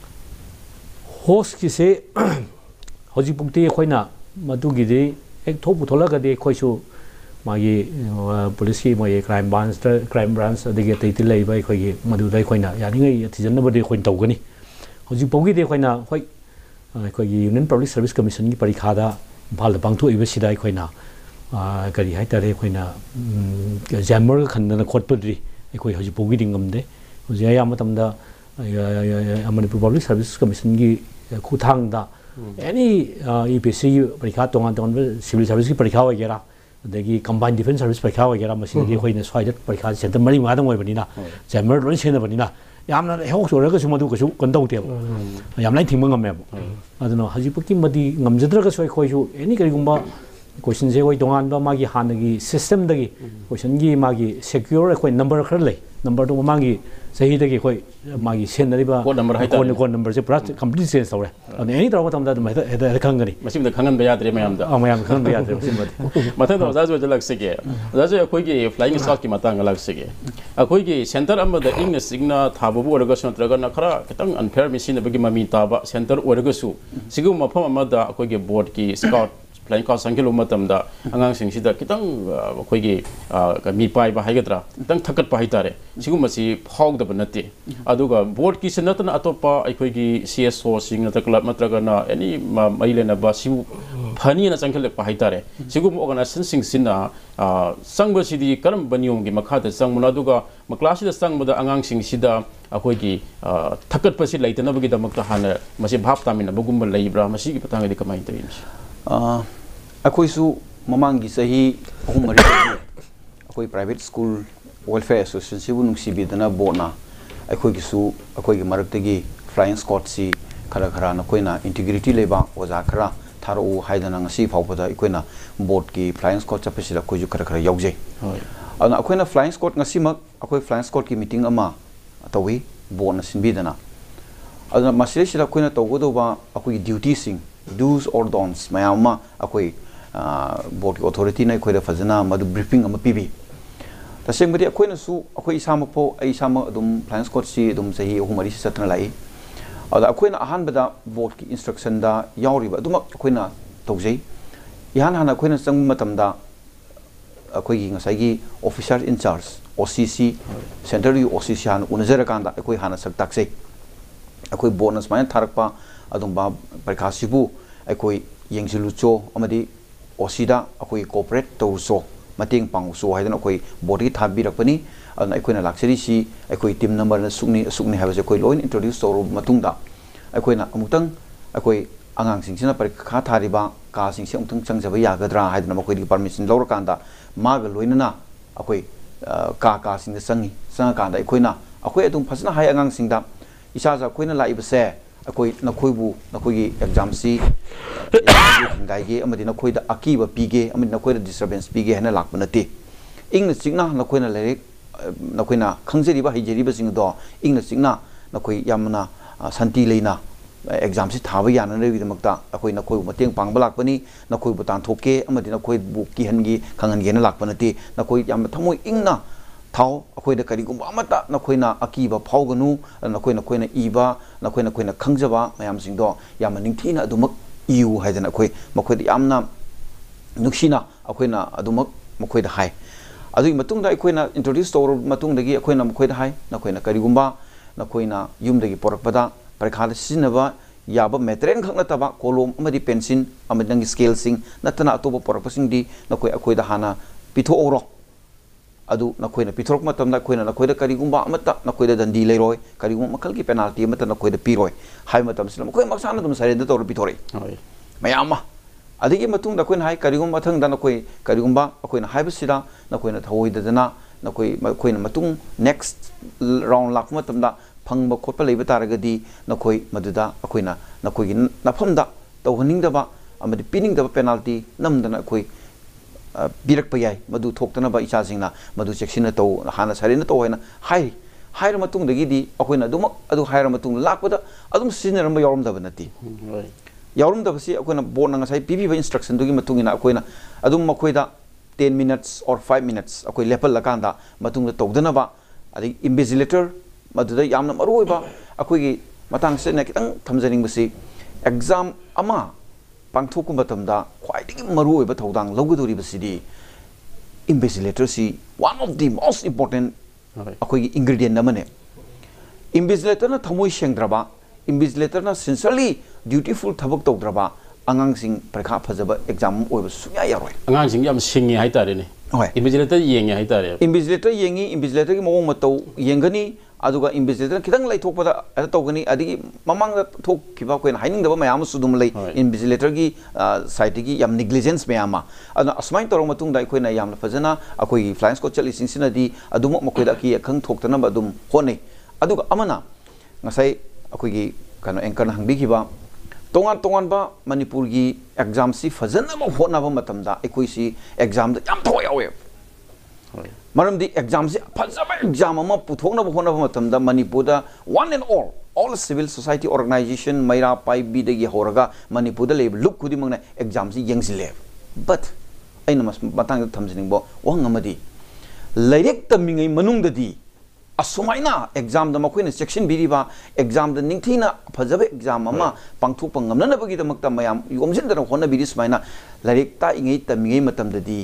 होक्स की से हजिपुक्ति खोइना मदुगिदि एक थोपु थोलगदि खोइसु मागी पुलिस की मोय क्राइम ब्रांच अदगी तैति लैबा खोइगी मदुदै खोइना यानिङै थिजनबदि खोइन तौगनी हजिपुगिदि खोइना खोइ खोइगी यूनियन पब्लिक सर्विस कमीशन की परीक्षा इम्फाल पांथु इबसिदा खोइना करी हाइतारे खोइना जैमर खन्दना खोटपद्रि खोइ हजिपुगिदि ngamde हजि या मतमदा मणिपुर पब्लिक सर्विस कमीशन की खुथांगदा एनी EPC परीक्षा तोंगान सिविल सर्विस की परीक्षा वगैरह अदगी कंबाइंड डिफेंस सर्विस परीक्षा वगैरह मसिदि खोइना स्वाइद परीक्षा सेंटर मरि मादम ओइबनिना जैमर लोन सेनबनिना यामना हेक सोरगसु मदु कसु कंदौते यामनाइ थिंग ngam अदनो हजिपकी मदि ngamjadragसु खोइसु एनी करिगुंबा क्वेश्चन से कोई तोंगान बा मागी हानगी सिस्टम दगी क्वेश्चन की मागी सिक्योर कोई नंबर खर ले नंबर तो मांगी सही तक कोई मांगी सेनरीबा कोड नंबर से पूरा कंप्लीट चेंज तौरे एनी तरह मतम दा हेद खंगनी मसिम द खंगन बयाद्रे मयाम दा मयाम खंगन बयाद्रे मसिम मथन दा जाजो जलक सेगे जाजो अखोई की फ्लाइंग स्टॉक की मतंग अलग सेगे अखोई की सेंटर अम द इंग सिग्ना थाबु ओरगा संत्रगा न खरा खतंग अनफेयर मिशन बगी ममी ताबा सेंटर ओरगा सु सिगु मफम अम दा अखोई की बोर्ड की स्काउट फ्लाइंग का संख्या मतम दा अंगांग सिंग सिदा कितंग अखोई की मी पाई बा हाइगद्रा कितंग थकत पा हाइतारे सिगु मसी फाउग द बनते अदुगा बोर्ड की सनतन अतोपा अखोई की सीएसओ सिंग नत क्लब नत्रगना एनी मइलेना बा सिबु फनी ना संख्या पा हाइतारे सिगु ऑर्गेनाइजेशन सिंग सिना संग बसिदी करम बनियों की मखाद संग मुनादुगा मक्लास संग बदा अंगांग सिंग सिदा अखोई की थकत पसी लैतनबगी दमक हाना मसी भाप तामिना बगुम लैब्रा मसी की पतांग दि कमाई तरिन अखोईसु ममांगी सही अहुम मरी अखोई प्राइवेट स्कूल वेलफेयर एसोसिएशन सिबु नुंसीबीदना बोर्डना अखोईगिसु अखोईगी मरक्तगी फ्लाइंग स्क्वाड सी खरा खरा नखोइना इंटीग्रिटी लेबा ओजा खरा थारो हाइदना ngasi फावबदा अखोइना बोर्ड की फ्लाइंग स्क्वाड चपसिदा अखोइजु खरा खरा यौजै अना अखोइना फ्लाइंग स्क्वाड ngasi मक अखोई फ्लाइंग स्क्वाड की मीटिंग अमा तवी बोर्डना सिनबीदना अदना मसिसिदा अखोइना तौगदोबा अखोई ड्यूटी सिंग do's or don'ts mayama akoi board authority na khoi da fazana madu briefing ama pibi taseng badi akoi na su akoi isama po ai isama dum plans court si dum sahi humari satna lai ada akoi na ahan bada board ki instruction da yauri ba dum akoi na tawjai yan hana akoi na sang matam da akoi gi ngasai gi officer in charge OCC central OCC han unajara kan da akoi hana sak taksei akoi bonus main tharakpa अदुम बा प्रकाशिबु अखोई येंगजिलुचो अमदि ओसीदा अखोई cooperate तौसो मतेंग Pangsau हाइदन अखोई body थाबिरकपनी अदन अखोइना लाक्सरी सी अखोई team number न सुकनी हाबसे अखोई लोइन इंट्रोड्यूस तौरो मतुंगदा अखोइना अमुतंग अखोई अंगांग सिंगसिना परीक्षा थारिबा का सिंगसे अमुतंग चंगजबा यागद्रा हाइदन मखोई परमिशन लौरकांदा माग लोइनना अखोई का सिंग संगी संगाकांदा अखोइना अखोई अदुम फसना हाय अंगांग सिंगदा इसाजा अखोइना लाइबसे अखोई नखोइबु नखोइगी एग्जाम सी गाइगे अमदि नखोइदा अकीबा पीगे अमदि नखोइदा डिस्टर्बेंस पीगे हना लाकबनते इंग सिगना नखोइना लाइक नखोइना खंगजरिबा हिजरिबा सिंग दो इंग सिगना नखोइ यामना शांति लेना एग्जाम सी थाबा याना रेबिदमक्ता अखोइ नखोइ मतेंग पांगबा लाकबनी नखोइबु तानथोके अमदि नखोइ बुकी हनगी खंगनगेना लाकबनते नखोइ याम थमोइ इंगना थाओ अखोइदा करिगुम्बा अमता नखोइना अकीबा फाउगनु नखोइना इबा नखोइना खंगजबा मयाम सिंगदो याम निंगथीना अदुमक इउ हाइदना अखोइ मखोइदा यामना नुक्सिना अखोइना अदुमक मखोइदा हाय अदुई मतुंगदा अखोइना इंट्रोड्यूस तौर मतुंगदगी अखोइना मखोइदा हाय नखोइना करिगुम्बा नखोइना युमदगी पोरकपदा परीक्षादा सिनबा याबा मेटेरियल खंगनतबा कोलम अमदि पेंसिल अमदंगी स्केल सिंग नतना अतोबा पोरकपसिंगदी नखोइ अखोइदा हाना पिथोओरो अदु नखोइना पिथोरक मतमदा खोइना नखोइदा करिगुम्बा अमता नखोइदा दंडी लेरोय करिगुम मखल की पेनाल्टी अमता नखोइदा पिरोय हाय मतमसिना मखोइ मक्साना दुम सरेंडर तौर पिथोरै होय मयामा अदिगी मतुंग नखोइना हाय करिगुम मथंग दा नखोइ करिगुम्बा अखोइना हायबसिदा नखोइना थवोइदना नखोइ मखोइना मतुंग नेक्स्ट राउंड लाख मतमदा फंगबा खोटपा लेबा तारगदी नखोइ मदुदा अखोइना नखोइगी नफमदा तौहनिंगदबा अमदि पिनिंगदबा पेनाल्टी नमदना अखोइ बिरक याय मधु थोक्तनबा इचासिंगना मधु चेक्सिना तो हाना सरेना तो हैना हाय हायर मतुंग दगी अखोइना दुमक अदु हायर मतुंग लाकपदा अदुम सिजनरम यावरमदब नति यावरमदबसी अखोइना बोर्डना ngasai पिबिबा इंस्ट्रक्शन दुगी मतुंगिना अखोइना अदुम मखोइदा 10 minutes or 5 minutes अखोइ लेपल लकांदा मतुंग तौदनबा अदि इन्विजिलेटर मधुदा यामना मरुइबा अखोइगी मतंग सेना कितंग थमजनिंगबसी एग्जाम अमा पांथोक मतमदा ख्वाइदगी मरुइबा थौदांग लौगदोरिबसिदी इन्विजिलेटर सी one of the most important अखोइगी इंग्रेडिएंट नमने इन्विजिलेटर ना थमोइ सेंद्रबा इन्विजिलेटर ना सिंसियरली ड्यूटीफुल थबक तौद्रबा अंगांसिंग परीक्षा फजबा एग्जाम ओइबा सुया यारोय अंगांसिंग याम सिंगी हाइतारेने इन्विजिलेटर येंगे हाइतारे इन्विजिलेटर येंगी इन्विजिलेटर की मोंग मतौ येंगनी अदुगा इन्विजिलेटर खितंग लैथोकपदा अदा तौगनी अदिगी ममांग थोकखिबा कोइन हाइनिंगदबा मयाम सुदुम लै इन्विजिलेटर की साइड की याम नेग्लिजेंस मयामा अदना अस्माइन तौर मतुंगदा अखोइना यामना फजना अखोइ फ्लाइंग स्क्वाड चलिसिंग सिनदी अदुम मखोइदा की खंग थोक्तनबा अदुम होनै अदुगा अमना ngasai अखोइगी कनो एंकर हंगबिखिबा तोंगान तोंगानबा मणिपुर की एग्जाम सी फजना होनाबा मतमदा अखोइ सी एग्जाम दा याम थोयावे मरमदी एग्जाम से फजब एग्जाम अमा पुथोकनब होनब मतमदा मणिपुरदा one and all civil society organisation मैरा पाइबी दगी होरगा मणिपुरदा लेब लुक खुदी मंगना एग्जाम से यंगसिले बट अइना मतंग थमजनिंगबो वंगमदी लाइरेक तमिंगै मनुंगददी असुमाइना एग्जाम द मखोइना सेक्शन बिरिबा एग्जाम द निंगथिना फजब एग्जाम अमा पांगथोक ngamnanabagi damakta mayam yomjindana hona biri sumaina larik ta ingai tamingai matamdadi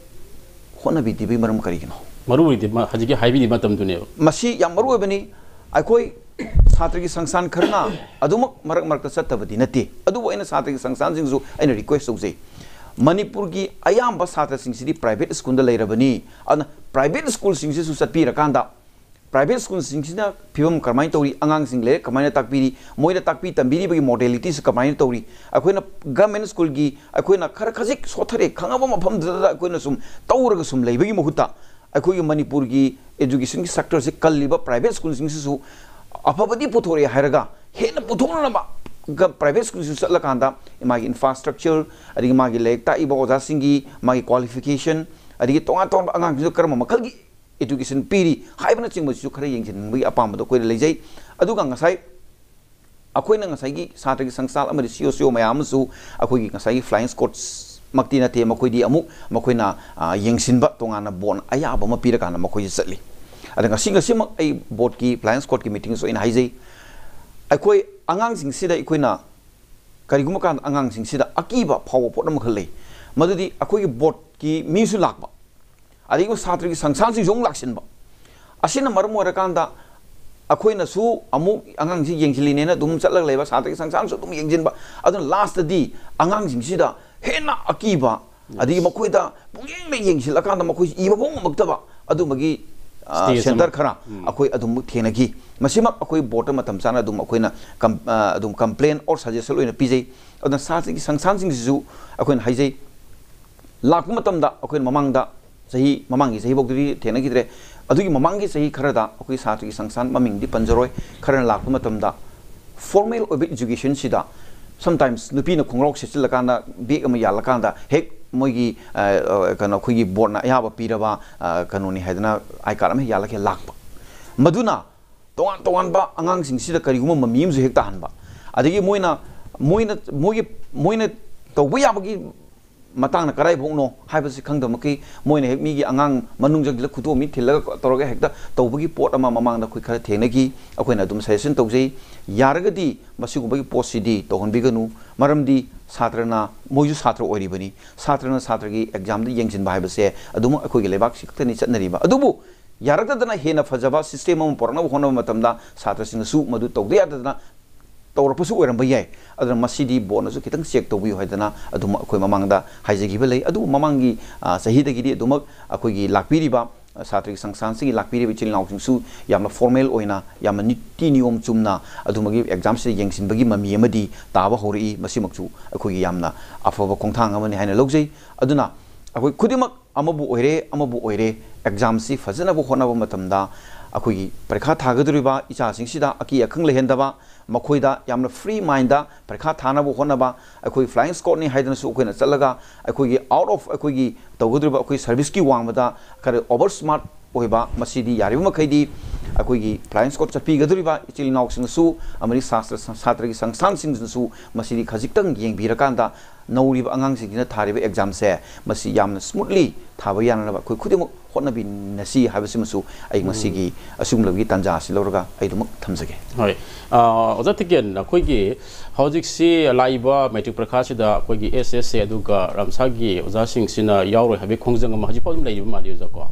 hona bidi bi maram karigino maru ri hajigi haibi matam dune masi yam maru bani aikoi सात्र की संस्थान Kharna अदुमक मरक मरक सत्तबदी नते अदुबो अइना Sartre की संस्थान सिंगजु अइना रिक्वेस्ट तौजे मणिपुर की अयाम सात्र सिंगसिदी प्राइवेट स्कूल द लेरबनी अन प्राइवेट स्कूल सिंगसिसु सत्पी रकांदा प्राइवेट स्कूल सिंगसिना फिवम कमाइन तौरी अंगांग सिंग ले कमाइन ताकपीरी मोइना ताकपी तंबीरी बगी मॉडलिटी से कमाइन तौरी अखोइना गवर्नमेंट स्कूल की अखोइना खर खजिक सोथरे खंगाबो मफम द अखोइना सुम तौरग सुम लेबगी मुहुता अखोइ मणिपुर की एजुकेशन की सेक्टर से कल्लिबा प्राइवेट स्कूल सिंगसिसु अफबदी पुथोरे हायरगा हेन पुथोनबा प्राइवेट स्कूल से चलकांदा मागी इंफ्रास्ट्रक्चर अदि मागी लेक्ता इबो ओजा सिंगी मागी क्वालिफिकेशन अदि तोंगा तोंग अंगांग जो कर्म मखलगी एजुकेशन पीरी हाइबना चिंगबसु खरे यंगजिनबी अपामदो कोइ लेजै अदुगा ngasai अखोइना ngasai gi सात्र की संस्थान अमरि सीओ मयामसु अखोइगी ngasai फ्लाइंग स्क्वाड्स मक्ति नते मखोइदी अमुक मखोइना यंगसिनबा तोंगाना बोन अयाबा म पीरकाना मखोइ चली अदंगा सिंगसिमक आई बोर्ड की फ्लाइंग स्क्वाड की मीटिंग सो इन हाइजै अखोइ अंगांग सिंगसिदा इखोइना करिगुम कान अंगांग सिंगसिदा अकीबा फाव पोटम खलै मदुदी अखोइगी बोर्ड की मीसु लाकबा अदिगो सात्र की संस्थान से जोंग लाक्सिनबा असिना मरम ओरकांदा अखोइना सु अमुक अंगांग सि यंगसिलिनेना दुम चलग लेबा सात्र की संस्थान सु दुम यंगजिनबा अदन लास्ट दी अंगांग सिंगसिदा हेना अकीबा अदिगी मखोइदा पुंगिंग ले यंगसिलकांदा मखोइ इबा बोंग मक्तबा अदुमगी सेंटर खरा अखोइ अदुम थेनगी मसिमक अखोइ बोर्ड मतम चाना अदुम अखोइना अदुम कंप्लेन और सजेशन ओइना पिजै अदन सात्र की संस्थान सिंगसिजु अखोइना हाइजै लाख मतमदा अखोइना ममांगदा सही ममांगी सही बोगदरी थेनगिद्रे अदुगी ममांगी सही खरदा अखोइ सात्र की संस्थान ममिंगदी पंजरोय खरन लाख मतमदा फॉर्मल ओबे एजुकेशन सिदा समटाइम्स नुपीना खुंगरोक सेचलकांदा बेग अमा यालकांदा हेक मोगी कनो खुगी बोर्डना याबा पीरबा कनोनी हैदना आई कार अमा यालके लाखबा मदुना तोंगान तोंगानबा अंगांग सिंगसिदा करिगुम ममीमजु हेक ताहनबा अदगी मोइना तौबा याबगी मतंग कराई भोंनो हाइबसि खंगदमकी मोइना हेक मीगी अंगांग मनुंग जगला खुतो मी थिलगा तोरगा हेक्ता तौबगी पोट अमा ममांगदा खुइ खरा थेनगी अखोइना दुम सजेशन तौजै यारगदी मसिगुबगी पोस्टसिदी तोहनबिगनु मरमदी सात्रना मोयु सात्र ओरिबनी सात्रना सात्रगी एग्जाम द यंगजिन बाइबसे अदुम अखोइगे लेबाक सिक्तनी चतनरिबा अदुबु यारगदना हेना फजबा सिस्टम अम पोरना होनो मतमदा सात्रसिनसु मदु तौदे यादना तौरपसु ओरंबा याय अदना मसिदी बोनसु खितंग चेक तौबियो हायदना अदुम अखोइ ममांगदा हाइजगिबा लei अदु ममांगी सहीदगिदी अदुमक अखोइगी लाकपिरिबा सात्री संस्थान सिंगी लाकपिरिबा चिलनाउसिंगसु यामना फॉर्मल ओइना यामना नीति नियम चुमना अदुमगी एग्जाम से यंगसिनबगी ममी अमदी ताबा होरई मसिमकसु अखोइगी यामना अफबा खोंथांग अमनि हायना लौजै अदुना अखोइ खुदिमक अमबु ओइरे एग्जाम सि फजनबु होनबा मतमदा अखोइगी परीक्षा थागदुरिबा इचासिंगसिदा अकी अखंग लेहेंदबा मखोइदा यामना फ्री माइंड परीक्षा थानबु होनबा अखोइ फ्लाइंग स्क्वाड नि हाइदनसु अखोइना चलगा अखोइगी आउट ऑफ अखोइगी तौगदुरिबा अखोइ सर्विस की वांगबदा कर ओवर स्मार्ट ओइबा मसिदी यारिबा मखैदी अखोइगी फ्लाइंग स्क्वाड चपीगदुरिबा इचिलनाउसिंगसु अमरि शास्त्र छात्र की संस्थान सिंगसु मसिदी खजिक्तंग येंबिरकांदा नौरिबा अंगांसिंगिना थारिबा एग्जाम से मसि यामना स्मूथली थाबा यानबा अखोइ खुदिमक होनबि नसी हाबसिमसु आई मसिगी असुमलबगी तंजा सिलौरगा आइदुमक थमजगे होय ओजातिकेन अखोइगी हौजिक्सी लाइबा मैट्रिक परीक्षासिदा अखोइगी एसएससी अदुगा रामसागी ओजासिंगसिना यावरोय हाबि खोंजंग मा हजिफाव लैबा मालियो जाको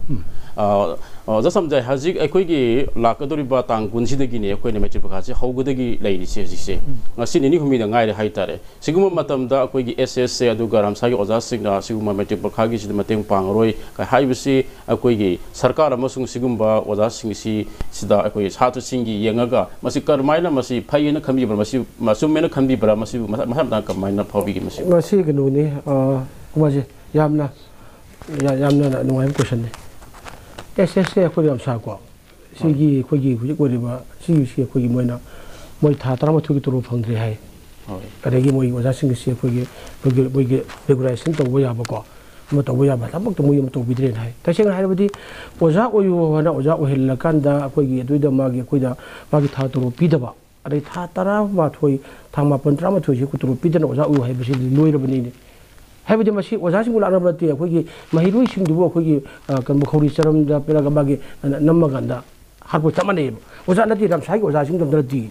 जसमजाय हजिक अखोइगी लाकदोरिबा तांग गुनसिदगिने अखोइने मैट्रिक परीक्षासि हौगदगी लैरिसे हजिसे ngasi ni humida ngaire haitare siguma matamda अखोइगी एसएससी अदुगा रामसागी ओजासिंगना सिगुमा मैट्रिक परीक्षागी सिदा मतेंग पांगरोय का हाइबसि अखोइगी सरकार अमसुंग सिगुम्बा ओजासिंगसि सिदा अखोइ छात्रसिंगी येंगागा मसि करमाइना मसि फाइना खंबिब्रा मसि मसुमेना खंबिब्रा मसि मसामदा कमाइना फावबिगी मसि गनुनी कुमाजे यामना नुवाइम क्वेश्चन ने एसएससी अखोइ याम साको सिगी अखोइगी हुजिक ओरिबा सिगी अखोइगी मोइ था 13 की तुरु फंग्रे हाय अरेगी मोइ ओजासिंगसि अखोइगी रेगुलेशन तौबो याबको ma to ya ba tabak to mu to bidre hai ta seng hai badi oja oyu na oja ohil la kanda akoi gi dui da ma gi akoi da ma gi tha to pi da ba adai tha tara ma thoi thang ma pon tra ma thoi ji ku to pi da oja oyu hai basi loi ra bani ni hai badi ma si oja sing la na ba ti akoi gi mahirui sing du akoi gi kan bu khori charam da pera ga ba gi namma ganda har bu chamane oja na ti ram sai oja sing dam da ti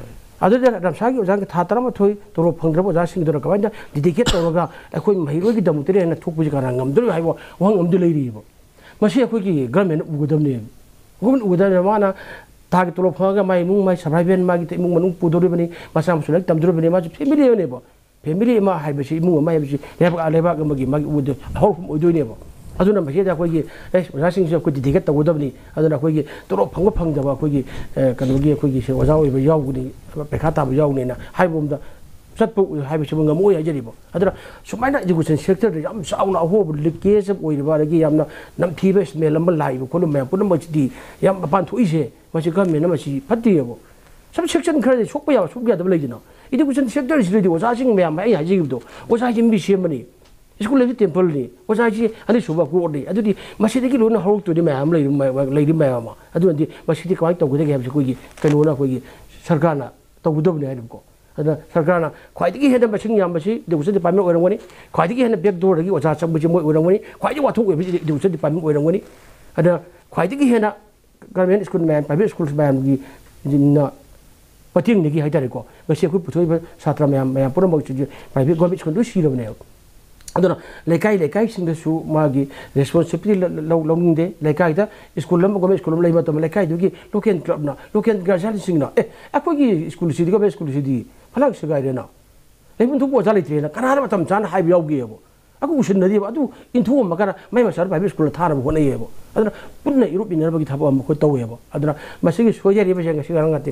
adada ram sai oja tha tara ma thoi to ro phang dra oja sing da ka ba da dedicate to ga akoi mahirui gi dam tere na thuk bu ji ka ngam dru hai bo wang ngam du lei ri bo ma si akoi gi government u godam ne government u godam ma na ta gi to ro phang ga mai mung mai sabrai ben ma gi te mung manung pu do ri bani ma sam su lek tam dru bani ma family ne bo family ma hai ba si mung ma hai ba si le ba ga ma gi u de hor u do ne bo aduna ma si da akoi gi oja sing ko dedicate to godam ni aduna akoi gi to ro phang da ba akoi gi kan gi akoi gi se oja oi ba yaw ni pekha ta ba yaw ni na hai bom da satpu hai ba si mung mo ya jeri bo aduna sumai na education sector de yam saw na ho like se oi ba gi yam na nam thi ba smell am lai bo ko me pun ma di yam pan thu ise ma si government ma si phati bo some section khare sok ba ya sok ya da lai jina education sector is really oja sing me am ai ha ji do oja ji mi se mani school le temple ni oja ji ani suba ko ni adudi masjid ki lo na hok to di ma am lai di ma ma adu di masjid ka to gode ga ko gi kanu na ko gi sarkar na to gudo ne ai ko ada sarkar na khwai di he da masing yam basi education department orang wani khwai di he na back door gi oja cham bu ji mo orang wani khwai di wa thuk we education department orang wani ada khwai di he na government school man private school man gi na pating ni gi hai da ko basi ko puthoi ba satra me pura mo chi private government school do shi lo ne aduna lekai sing da su ma gi responsibility lo ning de lekai da school lam government school lai ma to lekai du gi local club na local garjan sing na akoi gi school si di government school si di phalang se gai re na le mun thu po jali tre na kana ma tam chan hai bi yaw gi bo aku usin na di ba adu in thu ma kana mai ma sar private school thar bo na ye bo aduna punna europe iner ba gi thabo am ko to ye bo aduna ma se gi sojari ba jang si garang ati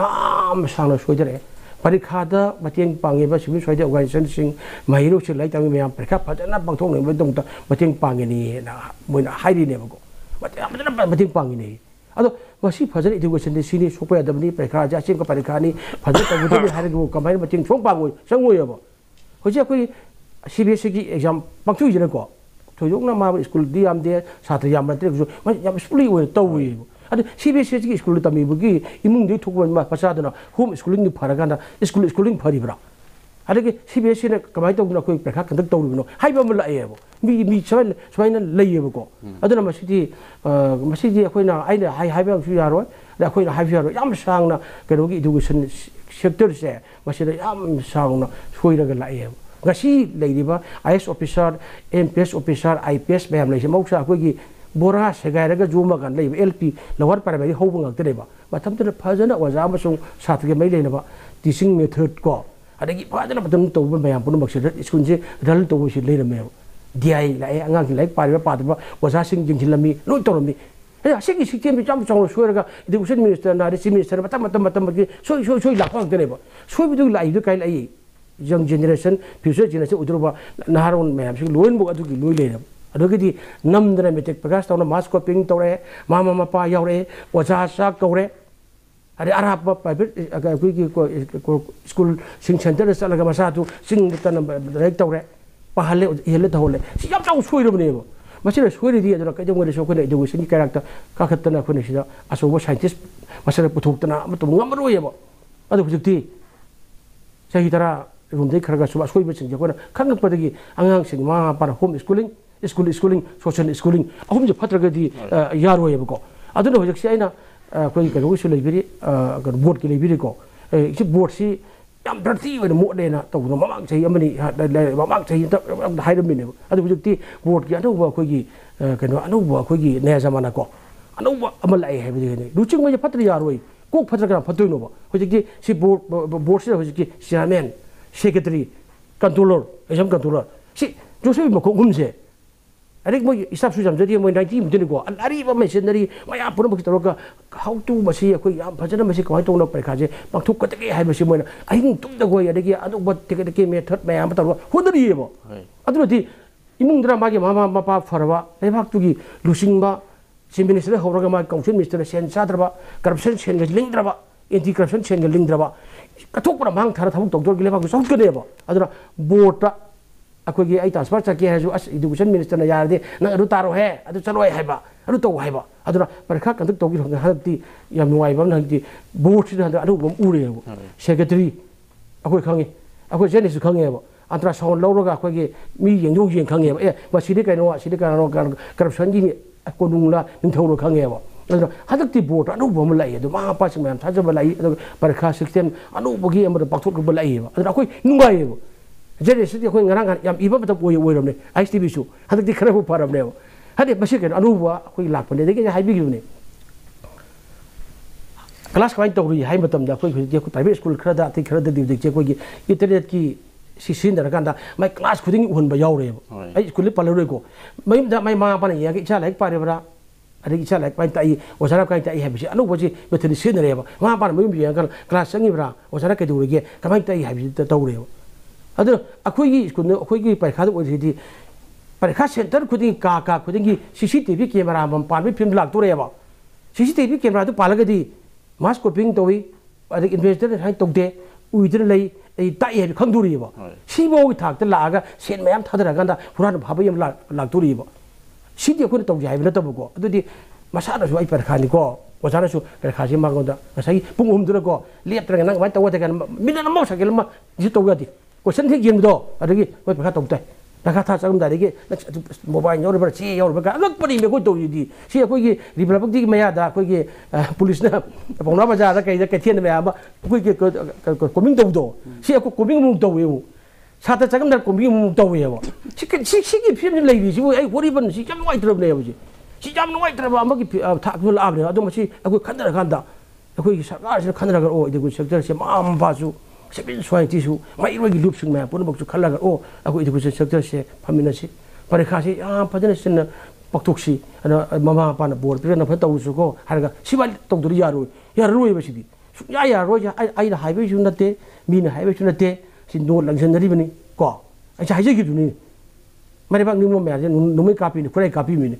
yam sang na sojari parikha da mateng pange ba civil society organization sing mahiru se lai tang me am parikha phajana bangthong ne dong ta mateng pange ni na moina hairi ne ba ko mateng pange ni ado masi phajana education de sini sopa da ni parikha ja sing ko parikha ni phajana ta gudu ni hairi go kamai mateng chong pangoi sangoi ba hoje koi cbsc ki exam pangchu jina ko thoyong na ma school di am de satri yam na tre jo ma yam spuli we to we ada CBSE ki school tami bugi imung di thukwan ma pasada na home schooling ni pharaga schooling phari bra ada ki CBSE ne kamai to na koi prakha kandak to no hai ba mala ye bo mi chawai na lai ye ko aduna masidi akoi na ai na hai ba su ya ro da akoi na hai ya ro yam sang na ke ro gi education sector se masida yam sang na soi ra ga lai ye gasi lai riba IS officer MPS officer IPS ba yam lai se mau sa akoi gi bora segairaga juma kan lei LP lower primary ho bang te ba matam te phajana waja ma sung satge mai leina ba teaching method ko adagi phajana patam to ba mayam pun bakse school je dal to si leina me DI la angang like pari pa ba waja sing jing hilami no to mi ya sing si kem jam chong sueraga education minister na resi minister matam ki so la phang te ba so bi du lai du kai lai young generation future generation udruba naharon mayam sing loin bo adu ki loi leina adogidi namdana metek prakas tawna mass copying tawre mama mapa yaure oja sa tawre ari arab private ko school sing center salaga masatu sing tan direct tawre pahale hele thole si yam taw soi rum ne bo masira soi ri adura ka jong re so ko ne education ni character ka khatna ko ne sida aso bo scientist masira puthuk tana matum ngamro ye bo adu jukti sahi tara rum dei kharaga suba soi be sing ko na khang pa dagi angang sing ma par home schooling schooling social schooling ahum je phatraga di yaro ye ko aduna hojak si aina koi ka ro su lebiri ka board ki lebiri ko si board si yam prati we mo de na to no mamang chei amani mamang chei ta hai ram ne adu hojak ti board ki anu ba koi ki ka no anu ba koi ki ne zamana ko anu ba amal ai he bi ne lu ching me phatri yaro ko phatraga phatoi no ba hojak ti si board si hojak ki chairman secretary controller exam controller si joseph mo ko gumse adik mo isap su jam jadi mo 90 mudin ko ari ba machinery maya pun mo kitaro ka how to masi ko yam phajana masi ko to no paikha je pangthuk ka te hai masi mo aing tum da go ya deki adu ba te method maya ba taro hodari bo adu ti imung dra ma ge mama mapa farwa lebak tu gi lusing ba chief minister horaga ma council minister sen sadra ba corruption sen ga link dra ba anti corruption sen ga link dra ba ka thuk pra mang thara thamuk tok dor gi lebak so ka de ba adura board ta अखोगी आई transfer चके है जो अस education minister ने यार दे न अरु तारो है अदु चलो है अरु तो है अदुना परीक्षा कंडक्ट तौगी हदती याम नुवाई बम नंती बोर्ड से अदु अनु बम उरे सेक्रेटरी अखोई खंगे अखोई जेनिस खंगे अंतरा साउंड लौरगा अखोगी मी यंगो यंग खंगे ए मसिदे कइनो सिदे कानो करप्शन की कोनुंगला निंथौरो खंगे अदुना हदती बोर्ड अनु बम लाई अदु मा पास मैम थाजब लाई अदु परीक्षा सिस्टम अनु बगी अमर पाथोक लाई अदु अखोई नुवाई जेनेसिटी अखोई ngara yam iba bata boy oiramne ISTB su hadakti khara bu paramne hade basi ke anuba akhoi lakpane de ke haibi gune class kain tawri hai matam da akhoi khudi private school khara da ti khara da di je koi internet ki sisin da kan da mai class khuding hun ba yaure ai school palore ko mai da mai ma pa ne ya ke cha like pare bra ade cha like pai tai osara kai tai habi anu boji method sin re ba ma pa mai bi kan class sangi bra osara ke dure ke kamai tai habi tawre अदर अखोई school अखोई परीक्षा ओदी परीक्षा centre खुदी का खुदी CCTV camera बम पान फिल्म लाक्तोरेबा CCTV कैमरा तो पालगदी मास कॉपिंग तोई अदर इन्वेस्टर हाई तोदे उइदर लई ताई है खंदुरीबा सिबो थाक लागा सेन मयाम थादरगंदा पुरान भाबा यम लाक्तोरीबा सिदि अखोन तोजि हाइबना तबको अदुदि मसाना सु आई परीक्षानि को ओजाना सु परीक्षा मागोदा गसाई पुंग हुमदुरा को लेप्त्रगा नंग मा तवते kan मिनन मौ सकेल मा जि तोगदी क्वेश्चन थे गेम दो अदगी वे पखा तौते पखा था चगम दादगी मोबाइल योर बर ची योर बका अलग परी में कोई तो दी सी कोई की रिपब्लिक दी मया दा कोई की पुलिस ने पौना बाजार दा कई कैथियन में आबा कोई की कोमिंग दो सी को कोमिंग मु दो वे साता चगम दा कोमिंग मु दो वे सी की फिल्म लेबी सी आई वरी बन सी जम वाइ तरब ने बजी सी जम वाइ तरब अम की थाक नु लाब ने अदो मसी कोई खंदर खांदा कोई सरकार से खंदर कर ओ इदु सेक्टर से माम पासु सेबिन स्वाइटीसु माइरोगी लुपसिंग मै पुनबकसु खल्लागा ओ अको एजुकेशन सेक्टर से फमिनसी परीक्षा से या फजन सिन पक्तोक्सी अना ममा पान बोर्ड पिरन फ तौसु को हरगा सिबाल तौदुरी यारोय बसिदी या यारोय आई हाइवे जु नते मीना हाइवे जु नते सि नो लंजनरी बनी को आई हाइजे गिदुनी मारे बाग निमो मैजे नुमै कापी ने फुरै कापी मिने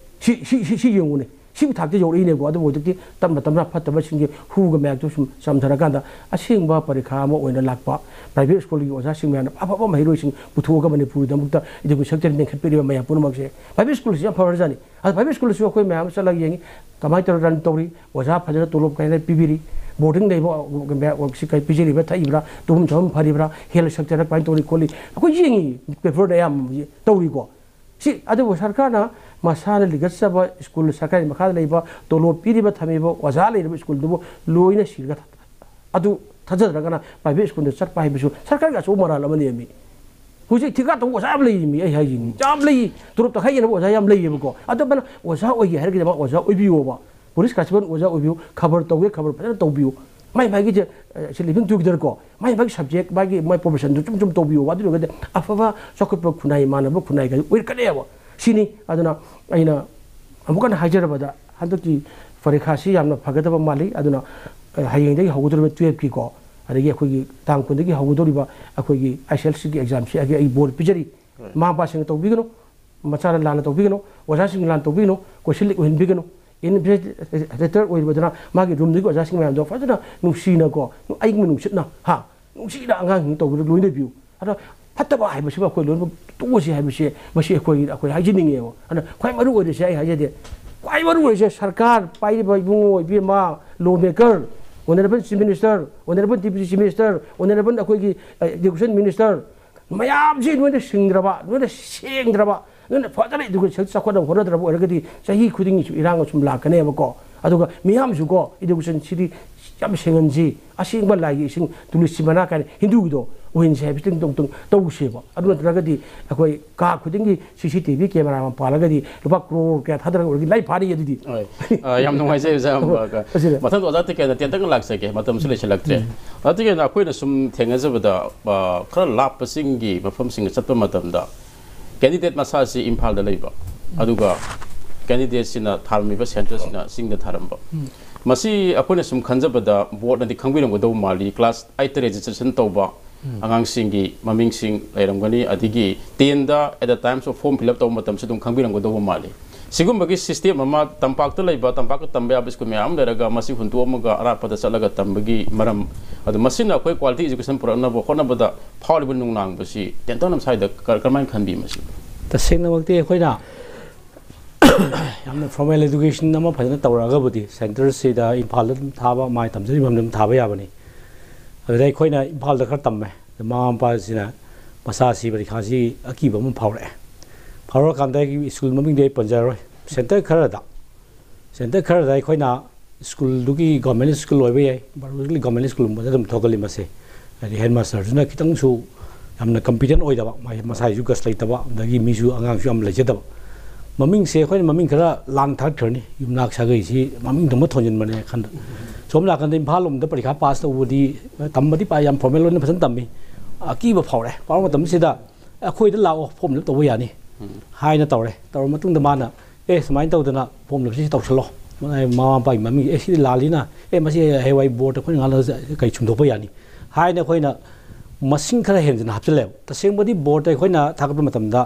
सी यंगुने सी थाकते योरइने को अदो बोदति तम तमरा फतब सिंगे हुग मैक तो समथरा कांदा असिंगबा परीक्षा म ओइना लाकपा प्राइवेट स्कूल की ओजा सिंग मैन अफबा महिरोइ सिंग पुथोगा मणिपुर दमुक्ता इदु सेक्टर ने खतपिरि मया पुनमकसे प्राइवेट स्कूल से फवर जानी आ प्राइवेट स्कूल से कोइ मैम चला येंगी कमाइ तर रन तौरी ओजा फजरा तोलोब काइने पिबिरी बोर्डिंग लेबो वर्क सिकाइ पिजिरिबा थाइब्रा तुम जम फरिब्रा हेल सेक्टर पाइन तौरी कोली कोइ येंगी पेपर दया तौरी को सी अदो सरकार ना मसाना लिगत्सब स्कूल सरकारी मखा लेबा तोलो पीरिबा थमेबो ओजा लेबा स्कूल दुबो लोइना सिरगा अदु थजदरगना प्राइवेट स्कूल चटपा हाइबसु सरकार का सो मराल अमनि मी हुजि थिका तो ओजा लई मी आई हाइजिनी जाम लई तुरुप त खाइना ओजा याम लईबको अदु बना ओजा ओइ हरगे जमा ओजा ओबियोबा पुलिस कासबन ओजा ओबियो खबर तौगे खबर फजन तौबियो माइ भागी जे लिविंग टुगेदर को माइ भागी सब्जेक्ट भागी माइ प्रोफेशन चुम तौबियो वादु गदे अफवा चकप खुनाई मानब खुनाई ग ओइ कनेबो सिनी अदुना अइना अमुकन हाइजरबदा हदकी परीक्षा से यामना फगदब माली अदुना हायेंदगी हौगदर 12 की को अदगी अखोगी तांग कुंदगी हौगदोरिबा अखोगी ICLC की एग्जाम से अगे बोर्ड पिजरी मा पासिंग तौबिगनो मचारा लाना तौबिगनो ओजासिंग लान तौबिगनो क्वेश्चन लिक होनबिगनो इन्वेस्टिगेटर ओइबदना मागी रूमदगी ओजासिंग मैम दो फजना नुसीना को आइग मनुसिना हा नुसीना अंगांग तौबिर लोइने बिउ अदा फतबा हाइबसिबा कोइ लोन तोसी हाइबसे मसी कोइ हाइजिनिंगेओ अना खै मरु ओइदे आई हाइजेदे खै मरु ओइसे सरकार पाइबा इबुङो इबेमा law maker honourable chief minister honourable deputy chief minister honourable अखोगी एजुकेशन मिनिस्टर मयाम जी नोने सिंग्रबा नोने सेंग्रबा नोने फजन एजुकेशन सखोद होरद्रबा ओरगदी सही खुदिंग इरांग सुम लाकनेबको अदुगा मियाम जुको एजुकेशन सिटी याम सेंगनजी असिंगबा लागी सिंग तुलिसि बना का हिंदूदो ओइन से बिटिंग तोंग तोंग तौसेबो अदु नत्रगदी अखोई का खुदिंगी CCTV कैमरा मा पालगदी रुपा करोड़ क्या थादर ओरगी लाई फारी यदि याम नुंगाइसे जा मथन ओजाते के तेंतंग लाक्सके मतम सुले छलक्त्रे अतिगे अखोइना सुम थेंगजबदा खरा लापसिंगी मफमसिंग चत्प मतमदा कैंडिडेट मसासी इम्फाल दा लेबा अदुगा कैंडिडेट सिना थारमिबा सेंटर सिना सिंग दा थारमबा मसी अखोइना सुम खंजबदा बोर्ड नदि खंबिरंगदो माली क्लास 8 रजिस्ट्रेशन तौबा आगांसिंगी ममिंगसिंग लेरंगनी अदिगी 10 दा at the times of form fill up तौ मतम से तुम खंबिरंगदो माली सिगुम्बगी सिस्टम अमा तंपाक लेबा तंपाक तंबे अब स्कूल मैम लेरगा मसी हुंतुमगा अरापदा चलगा तंबगी मरम अदु मसिना कोई क्वालिटी एजुकेशन पुरनबो होनबदा फावलिब नुंगनांग बसी टेंटोनम साइड करमाइन खनबी मसी तसेंगना वक्ति अखोइना यामना फॉर्मल एजुकेशन अमा फजना तवरागबदी सेंटर सेदा इम्फाल थाबा माय तमजरी ममदम थाबा याबनी अदai अखोइना इम्फाल द खर तम्मे माम पासिना मसासी बरि खासी अकीब म फावरे फावरा कांदा की स्कूल ममिंग दे पंजारोय सेंटर खरदा अखोइना स्कूल दुगी गवर्नमेंट स्कूल ओइबे याय बारगली गवर्नमेंट स्कूल मदम थोगली मसे हेडमास्टर जुना खितंग सु यामना कंपिटेंट ओइदबा माय मसाई जु गस लैतबा दगी मिजु अंगांग सु am लेजेदबा ममिंग से अखोइना ममिंग खरा लांग थाक थरनी युमनाक सागै सि ममिंग दम थोंजिन मने खंद सोम लाकन इम्फाल लोम द परीक्षा पास तौबदी तमबदी पा याम फॉर्मल लोन फसन तम्मी अकीब फावरे पाव मतम सिदा अखोइदा लाओ फॉर्म लब तौबो यानी हाइना तौरे तौर मतुंग द माना ए समाइन तौदना फॉर्म लब सि तौसलो मामा पाई ममी ए सि लालिना ए मसि हेवाई बोर्ड अखोइ ngala kai chungdopa yani haina khoina masing khara henjina hapchale tasengbadi board अखोइना थागब मतमदा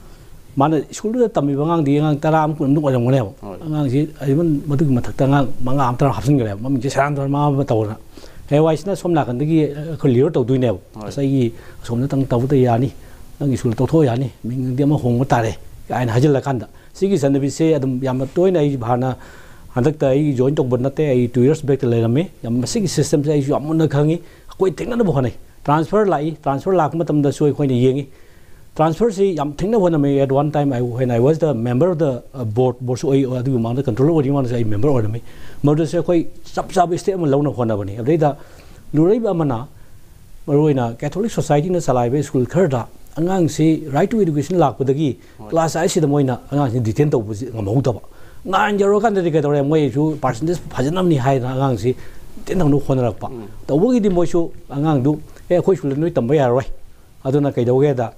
माने स्कूल द तमी बंगांग दी ngang taram kun nu ojam ngone ngang si aimon madug mathakta ngang manga am tar hapsin gare mami je saran dor ma ba tawna हेवाई सिना सोम लाकन दगी क्लियर तौदुइने असैगी सोमना तंग तौद यानी नंगी स्कूल तौथो यानी मिंग देम होंग तारे आइन हजल कांदा सिगी सनबी से अदम याम तोइना आई भाना हंदक आई जॉइन तौब नते आई 2 years back te leirame yam सिगी सिस्टम से आई यामुन खंगी कोई थेंगना बहनै ट्रांसफर लाक मतम द सोय खोइने येंगी ट्रांसफर से याम थेंगना बहनमे at one time when I was the member of the board so adu मान कंट्रोलर ओरि मान से member ओरमे मदु से कोई सब स्टेप म लौना होना बनी अबैदा लुरैबा मना मरोइना कैथोलिक सोसाइटी न सलाइबे स्कूल खरदा अंगांग से राइट टू एजुकेशन लाकपदगी क्लास आई से मोइना अंगांग से डिटेन तौ ngमौदबा ngan jaro kan de kedore moi su percentage phajanam ni hai angang si ten nu khonarakpa tawgi di moi su angang du e khoi sul noi tamba yaroi aduna kai doge da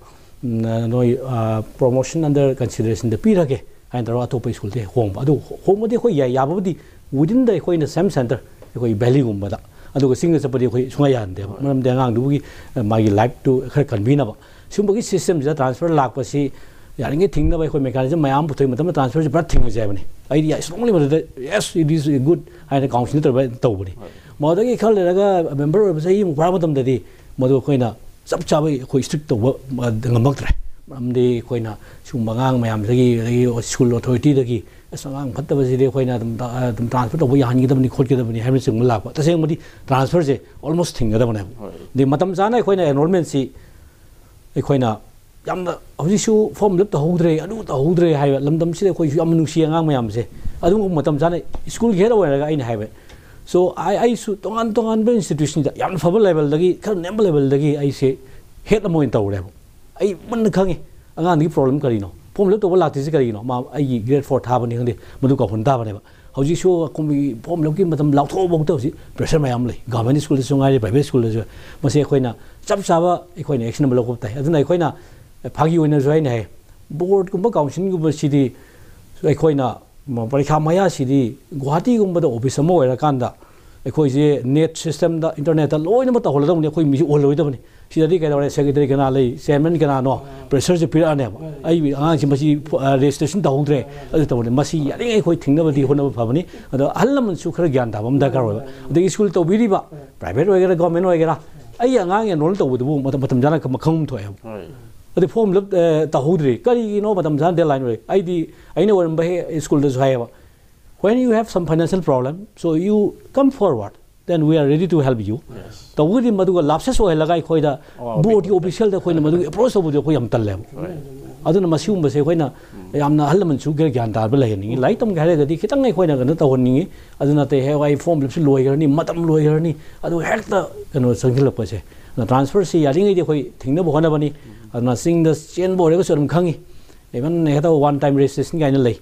noi promotion under consideration de pirage and the top school de home adu home de khoi ya yabudi within the khoi in the same center khoi valley gumba da adu single sapadi khoi sunga yan de maram de angang du gi magi life to khar convene ba sumba gi system ja transfer lakpa si यारिंगे थिंग ना भाई कोई mechanism मैं आम पुथई मतलब transfer से बड़ा थिंग हो जाए बने आइडिया स्ट्रांगली मतलब यस इट इज गुड आई ने काउंसिल तो बने मदद के खल लगा मेंबर से ही मुखरा मतलब दे मदद कोई ना सब चाबे कोई स्ट्रिक्ट तो ngमक्तरे ममदे कोई ना सुमगांग मयाम सगी स्कूल अथॉरिटी दगी संगांग फत्तब से कोई ना तुम ट्रांसफर तो यान गिदबनी खोल गिदबनी हैम सिंग लाप तसेंग मदि ट्रांसफर से ऑलमोस्ट थिंग गदबने दे मतम जाना कोई ना एनरोलमेंट सी कोई ना यामना हजिसु फॉर्म लब तहौद्रे अनु तहौद्रे हाय लमदम से कोई याम नुसी अंगांग मयाम से अदु मतम जाने स्कूल घेर ओरगा आइन हायबे सो आई सु तोंगान बे इंस्टीट्यूशन दा याम फबल लेवल दगी खर नेम लेवल दगी आई से हेड अमोइन तौरे आई मन खंगे अंगांग दी प्रॉब्लम करिनो फॉर्म लब तो लाति से करिनो मा आई ग्रेड 4 थाबनी खंदे मदु का हुन ताबनेबा हजिसु कोमी फॉर्म लब की मतम लाथो बौतो सि प्रेशर मयाम ले गवर्नमेंट स्कूल से संगाई प्राइवेट स्कूल से मसे खोइना सब साबा एखोइना एक्शन बलको ताई अदुना एखोइना फागी ओइना जोइन है बोर्ड गुम्बा काउंसिल गुम्बा सिदी एखोइना परीक्षा मया सिदी गुवाहाटी गुम्बा द ऑफिस अमा ओइरा कांदा एखोइ जे नेट सिस्टम दा इंटरनेट दा लोइना म तहल दमने एखोइ मिजि ओलोइदबनी सिदादी कैदरे सेक्रेटरी कना लै चेयरमैन कना नो प्रेशर से पिराने आई आंग मसी रजिस्ट्रेशन तहौद्रे अदु तबने मसी यारिंग एखोइ थिंगनबदी होनब फबनी अदो अहलमन सु खर ज्ञान दाबम दरकार होबा अदि स्कूल तौबिरिबा प्राइवेट ओइगरा गवर्नमेंट ओइगरा आई आंग एनरोल तौबदबु मतम जाना मखंग थोय अदि फॉर्म लब तहौद्रे करिनो मतम जान डेडलाइन रे आईदी आइने वरम बहे स्कूल द हायबा when you have some financial problem so you come forward then we are ready to help you तो वही मधुगा लाप्सेस हो लगा कोई दा बोर्ड की ऑफिशियल दा कोई ना मधुगा अप्रोच हो बुझो कोई हम तल ले अदुन मसियुम बसे कोई ना यामना हल मनसु गे ज्ञान तार बले नि लाई तम गरे गदी खितंग कोई ना गन तवनि अदुना ते हे वाई फॉर्म लिप्स लोय गरनी मतम लोय गरनी अदु हेक्ता कनो संगिल पसे ट्रांसफर से यारिंग दे कोई थिंगना बहना बनी अदुना सिंग द चेन बोरे को सरम खंगी even हेता वन टाइम registration गाइन लै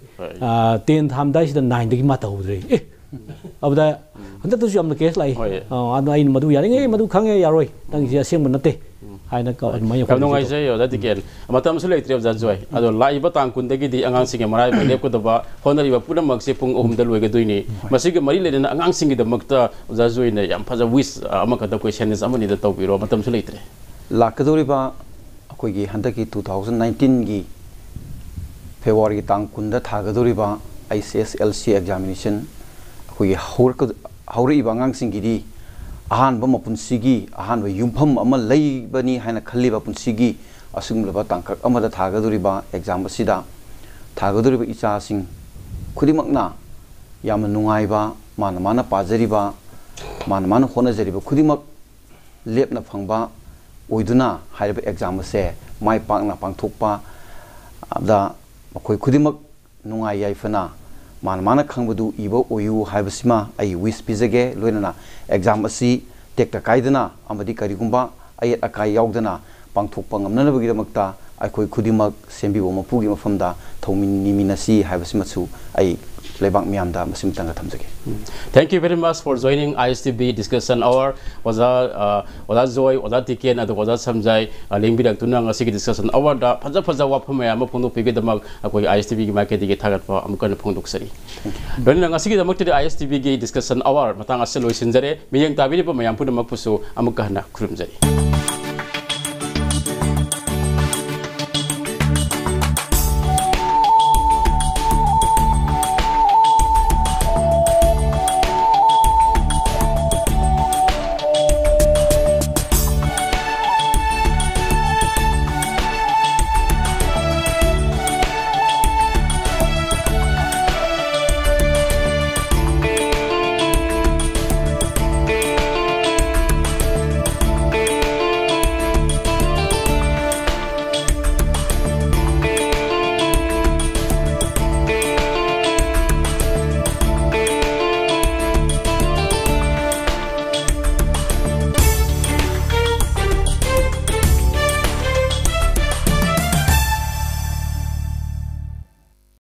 10 थाम दाइ सिदा 9 दगी मा तहौद्रे ए अबदा हंदा तो याम केस लाई अदु आइन मधु यारिंग मधु खंगे यारोय तंग जे असेंग नते हाइना का मय का नोंगाइ जे यो दा दिकेल मतम सु लेत्रे जा जोय अदो लाइबा तांग कुन दगी दी अंगांग सिंगे मराय लेप को दबा होनरिबा पुनमक से पुंग ओहम द लोय ग दुइनी मसिग मरि लेना अंगांग सिंगे दमकता जा जोय ने याम फजा विस अमक द क्वेश्चन इज अमनि द तौबिरो मतम सु लेत्रे लाकदोरिबा अखोगी हंदकी 2019 गी February tang kunda thagadoriba ICSLC examination koi hauri bangang singiri ahan ba mapunsigi ahan ba yumpham ama leibani haina khalliba punsigi asumlaba tangkak amada thagadoriba exam asida thagadoriba icha sing khudimakna yamna nungaiba mana pajariba mana honajariba khudimak lepna phangba oiduna haiba exam se mai pakna pangthokpa abda makoi khudimak nungai yaifana mana khangbudu iba oyu haibasima ai wish pizage loinana exam asi tekta kaidana amadi karigumba ayat akai yaudana pangthokpa ngamnanabagi damakta aikoi khudimak sembibo mapugi mafamda thomini minasi haibasimachu ai lebak miamda masim tanga thamjage. Thank you very much for joining ISTB discussion hour. Wada joy wada tiken adu wada samjai lingbirak tuna ngasi discussion hour da phaja wafam ya ma phungdu pege damak akoi ISTB gi market gi thagat pa amkan phungduk sari. Don ngasi gi damak ISTB gi discussion hour matang asel loisinjare miyang tabiri pa mayam puna makpusu amukahna khurumjari.